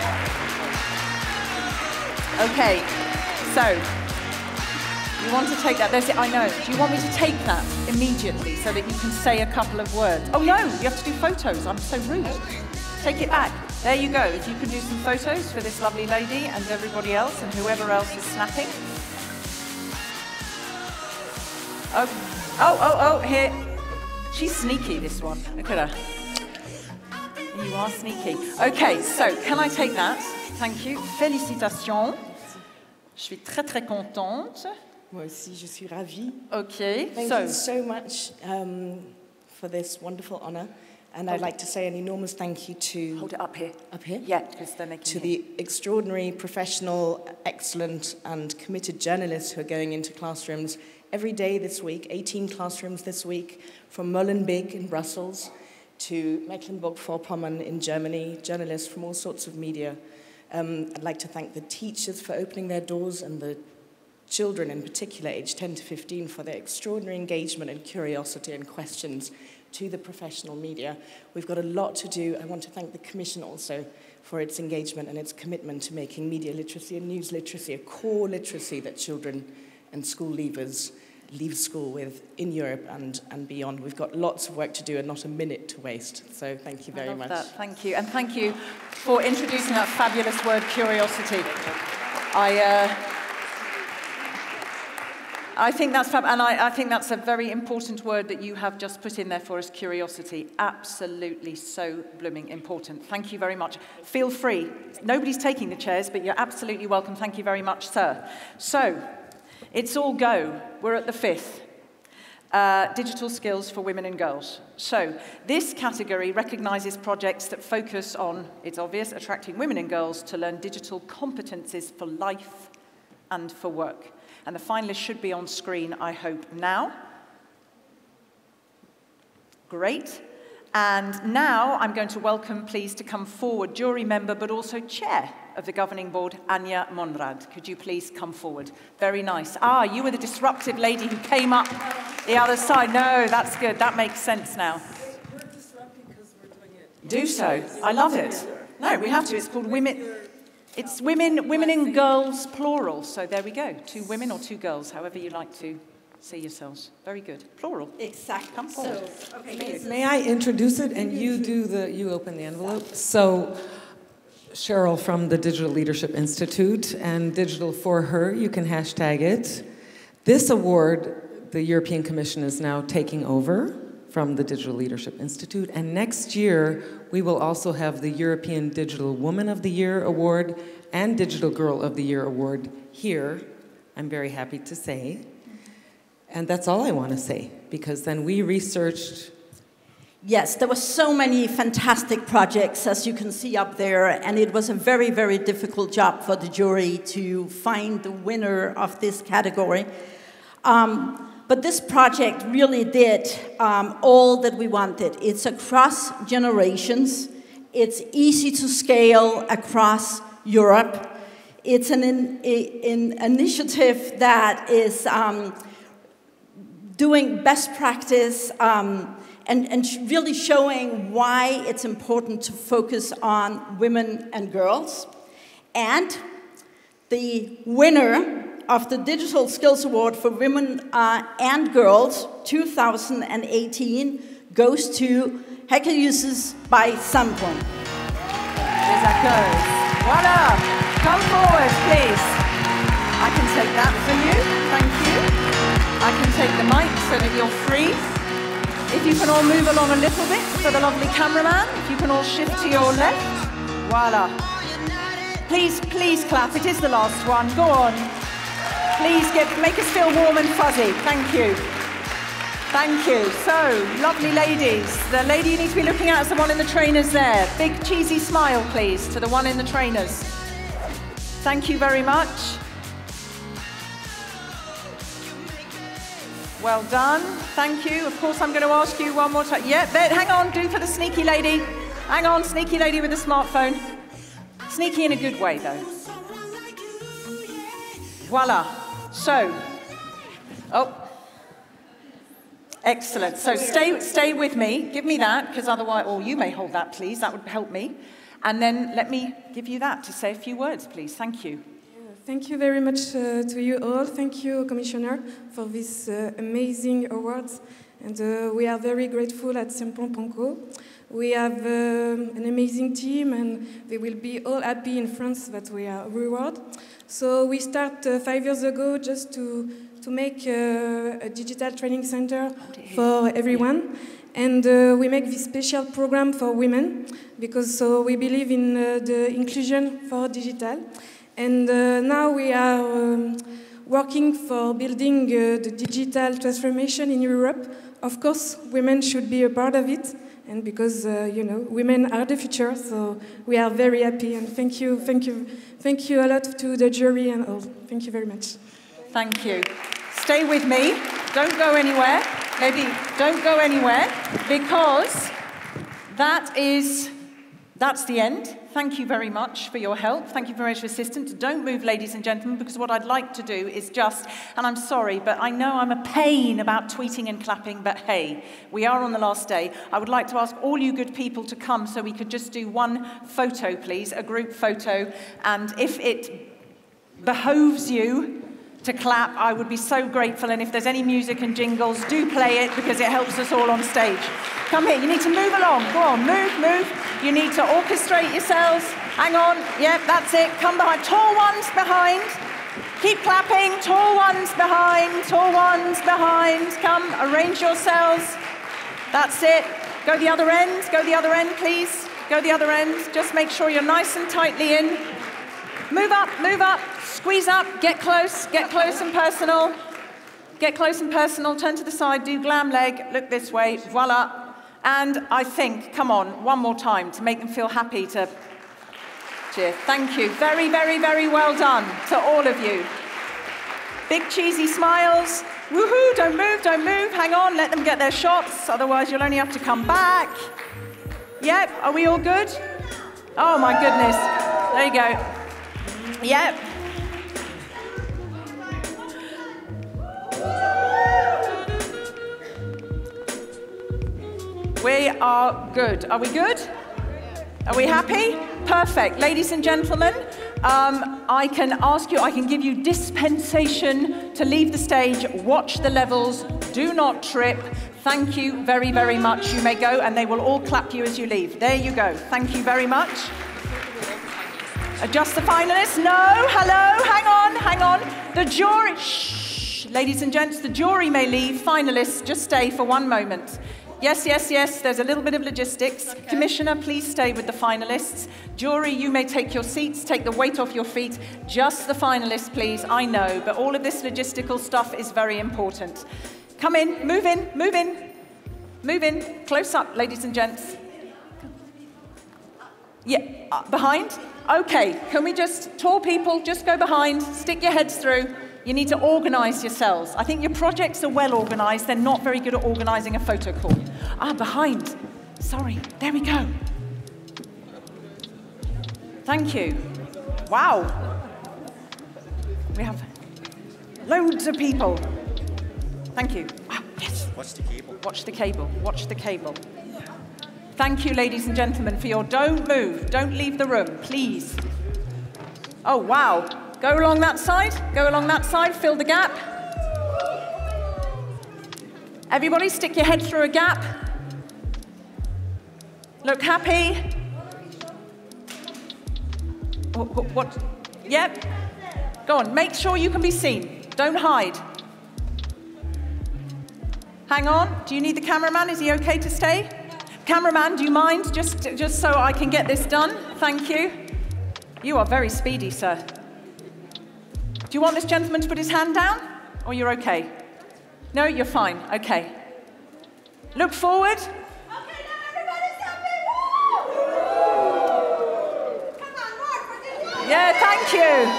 Okay, so, you want to take that? There's it, I know. Do you want me to take that immediately so that you can say a couple of words? Oh no, you have to do photos. I'm so rude. Take it back. There you go. If you can do some photos for this lovely lady and everybody else and whoever else is snapping. Oh, oh, oh, oh, here. She's sneaky, this one. Look at her. You are sneaky. Okay, so can I take that? Thank you. Félicitations. Je suis très, très contente. Moi aussi, je suis ravie. Okay, Thank so. you so much um, for this wonderful honor. And I'd like to say an enormous thank you to... Hold it up here. Up here? Yeah, because they're making To the extraordinary, professional, excellent, and committed journalists who are going into classrooms every day this week, eighteen classrooms this week, from Molenbeek in Brussels to Mecklenburg-Vorpommern in Germany, journalists from all sorts of media. Um, I'd like to thank the teachers for opening their doors and the children in particular, aged ten to fifteen, for their extraordinary engagement and curiosity and questions to the professional media. We've got a lot to do. I want to thank the Commission also for its engagement and its commitment to making media literacy and news literacy a core literacy that children and school leavers leave school with in Europe and, and beyond. We've got lots of work to do and not a minute to waste. So thank you very I love much. That. Thank you. And thank you for introducing that fabulous word, curiosity. I... Uh, I think that's fab, and I, I think that's a very important word that you have just put in there for us, curiosity. Absolutely so blooming important. Thank you very much. Feel free. Nobody's taking the chairs, but you're absolutely welcome. Thank you very much, sir. So, it's all go. We're at the fifth. Uh, digital skills for women and girls. So, this category recognises projects that focus on, it's obvious, attracting women and girls to learn digital competencies for life and for work. And the finalists should be on screen, I hope, now. Great. And now I'm going to welcome, please, to come forward, jury member, but also chair of the governing board, Anja Monrad. Could you please come forward? Very nice. Ah, you were the disruptive lady who came up the other side. No, that's good. That makes sense now. We're disrupting because we're doing it. Do so. I love it. No, we have to. It's called Women... It's women, women and girls, plural. So there we go. Two women or two girls, however you like to see yourselves. Very good. Plural. Exactly. Come forward. So, okay, may, May I introduce it and you do the, you open the envelope? So, Cheryl from the Digital Leadership Institute and Digital for Her, you can hashtag it. This award, the European Commission is now taking over from the Digital Leadership Institute. And next year, we will also have the European Digital Woman of the Year Award and Digital Girl of the Year Award here, I'm very happy to say. And that's all I want to say, because then we researched. Yes, there were so many fantastic projects, as you can see up there, and it was a very, very difficult job for the jury to find the winner of this category. Um, But this project really did um, all that we wanted. It's across generations. It's easy to scale across Europe. It's an, in, an initiative that is um, doing best practice um, and, and really showing why it's important to focus on women and girls. And the winner of the Digital Skills Award for Women uh, and Girls two thousand eighteen goes to Hacker Uses by Sampoint. Here's that goes. Voila! Come forward, please. I can take that for you. Thank you. I can take the mic so that you're free. If you can all move along a little bit for the lovely cameraman. If you can all shift to your left. Voila. Please, please clap. It is the last one. Go on. Please get, make us feel warm and fuzzy. Thank you. Thank you. So, lovely ladies. The lady you need to be looking at is the one in the trainers there. Big cheesy smile, please, to the one in the trainers. Thank you very much. Well done. Thank you. Of course, I'm going to ask you one more time. Yeah, there, hang on. Do for the sneaky lady. Hang on, sneaky lady with the smartphone. Sneaky in a good way, though. Voila. So, oh, excellent. So stay, stay with me. Give me that, because otherwise, or you may hold that, please. That would help me. And then let me give you that to say a few words, please. Thank you. Thank you very much uh, to you all. Thank you, Commissioner, for this uh, amazing awards. And uh, we are very grateful at Semplon Ponco. We have um, an amazing team, and they will be all happy in France that we are reward. So we start uh, five years ago just to, to make uh, a digital training center for everyone. And uh, we make this special program for women, because so we believe in uh, the inclusion for digital. And uh, now we are um, working for building uh, the digital transformation in Europe. Of course, women should be a part of it, and because uh, you know, women are the future, so we are very happy. And thank you, thank you, thank you a lot to the jury and all. Thank you very much. Thank you. Stay with me. Don't go anywhere. Maybe don't go anywhere, because that is, that's the end. Thank you very much for your help. Thank you very much for assistance. Don't move, ladies and gentlemen, because what I'd like to do is just, and I'm sorry, but I know I'm a pain about tweeting and clapping, but hey, we are on the last day. I would like to ask all you good people to come so we could just do one photo, please, a group photo, and if it behoves you to clap, I would be so grateful, and if there's any music and jingles, do play it, because it helps us all on stage. Come here, you need to move along, go on, move, move. You need to orchestrate yourselves. Hang on, yep, that's it, come behind. Tall ones behind, keep clapping, tall ones behind, tall ones behind. Come, arrange yourselves. That's it. Go the other end, go the other end, please. Go the other end, just make sure you're nice and tightly in. Move up, move up, squeeze up, get close, get close and personal. Get close and personal, turn to the side, do glam leg, look this way, voila. And I think, come on, one more time to make them feel happy to cheer. Thank you, very, very, very well done to all of you. Big cheesy smiles, woohoo, don't move, don't move, hang on, let them get their shots, otherwise you'll only have to come back. Yep, are we all good? Oh my goodness, there you go. Yep. We are good. Are we good? Are we happy? Perfect. Ladies and gentlemen, um, I can ask you, I can give you dispensation to leave the stage, watch the levels, do not trip. Thank you very, very much. You may go, and they will all clap you as you leave. There you go. Thank you very much. Just the finalists? No, hello, hang on, hang on. The jury, shh, ladies and gents, the jury may leave. Finalists, just stay for one moment. Yes, yes, yes, there's a little bit of logistics. Okay. Commissioner, please stay with the finalists. Jury, you may take your seats, take the weight off your feet. Just the finalists, please, I know, but all of this logistical stuff is very important. Come in, move in, move in, move in. Close up, ladies and gents. Yeah, uh, behind? Okay, can we just, tall people, just go behind, stick your heads through. You need to organise yourselves. I think your projects are well organised. They're not very good at organising a photo call. Ah, behind. Sorry, there we go. Thank you. Wow. We have loads of people. Thank you. Ah, yes. Watch the cable. Watch the cable, watch the cable. Thank you, ladies and gentlemen, for your, don't move, don't leave the room, please. Oh, wow. Go along that side, go along that side, fill the gap. Everybody stick your head through a gap. Look happy. What, what? Yep. Go on, make sure you can be seen. Don't hide. Hang on, do you need the cameraman? Is he okay to stay? Cameraman, do you mind? Just, just so I can get this done. Thank you. You are very speedy, sir. Do you want this gentleman to put his hand down? Or you're okay? No, you're fine. Okay. Look forward. Okay, now everybody stop it. Woo! Come on, more for this. Yeah, thank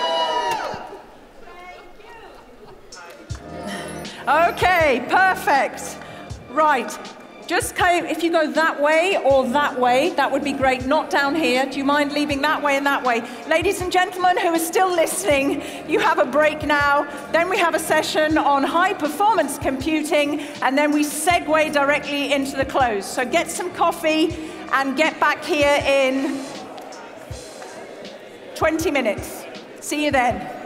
you. Okay, perfect. Right. Just kind of, if you go that way or that way, that would be great. Not down here. Do you mind leaving that way and that way? Ladies and gentlemen who are still listening, you have a break now. Then we have a session on high-performance computing, and then we segue directly into the close. So get some coffee and get back here in twenty minutes. See you then.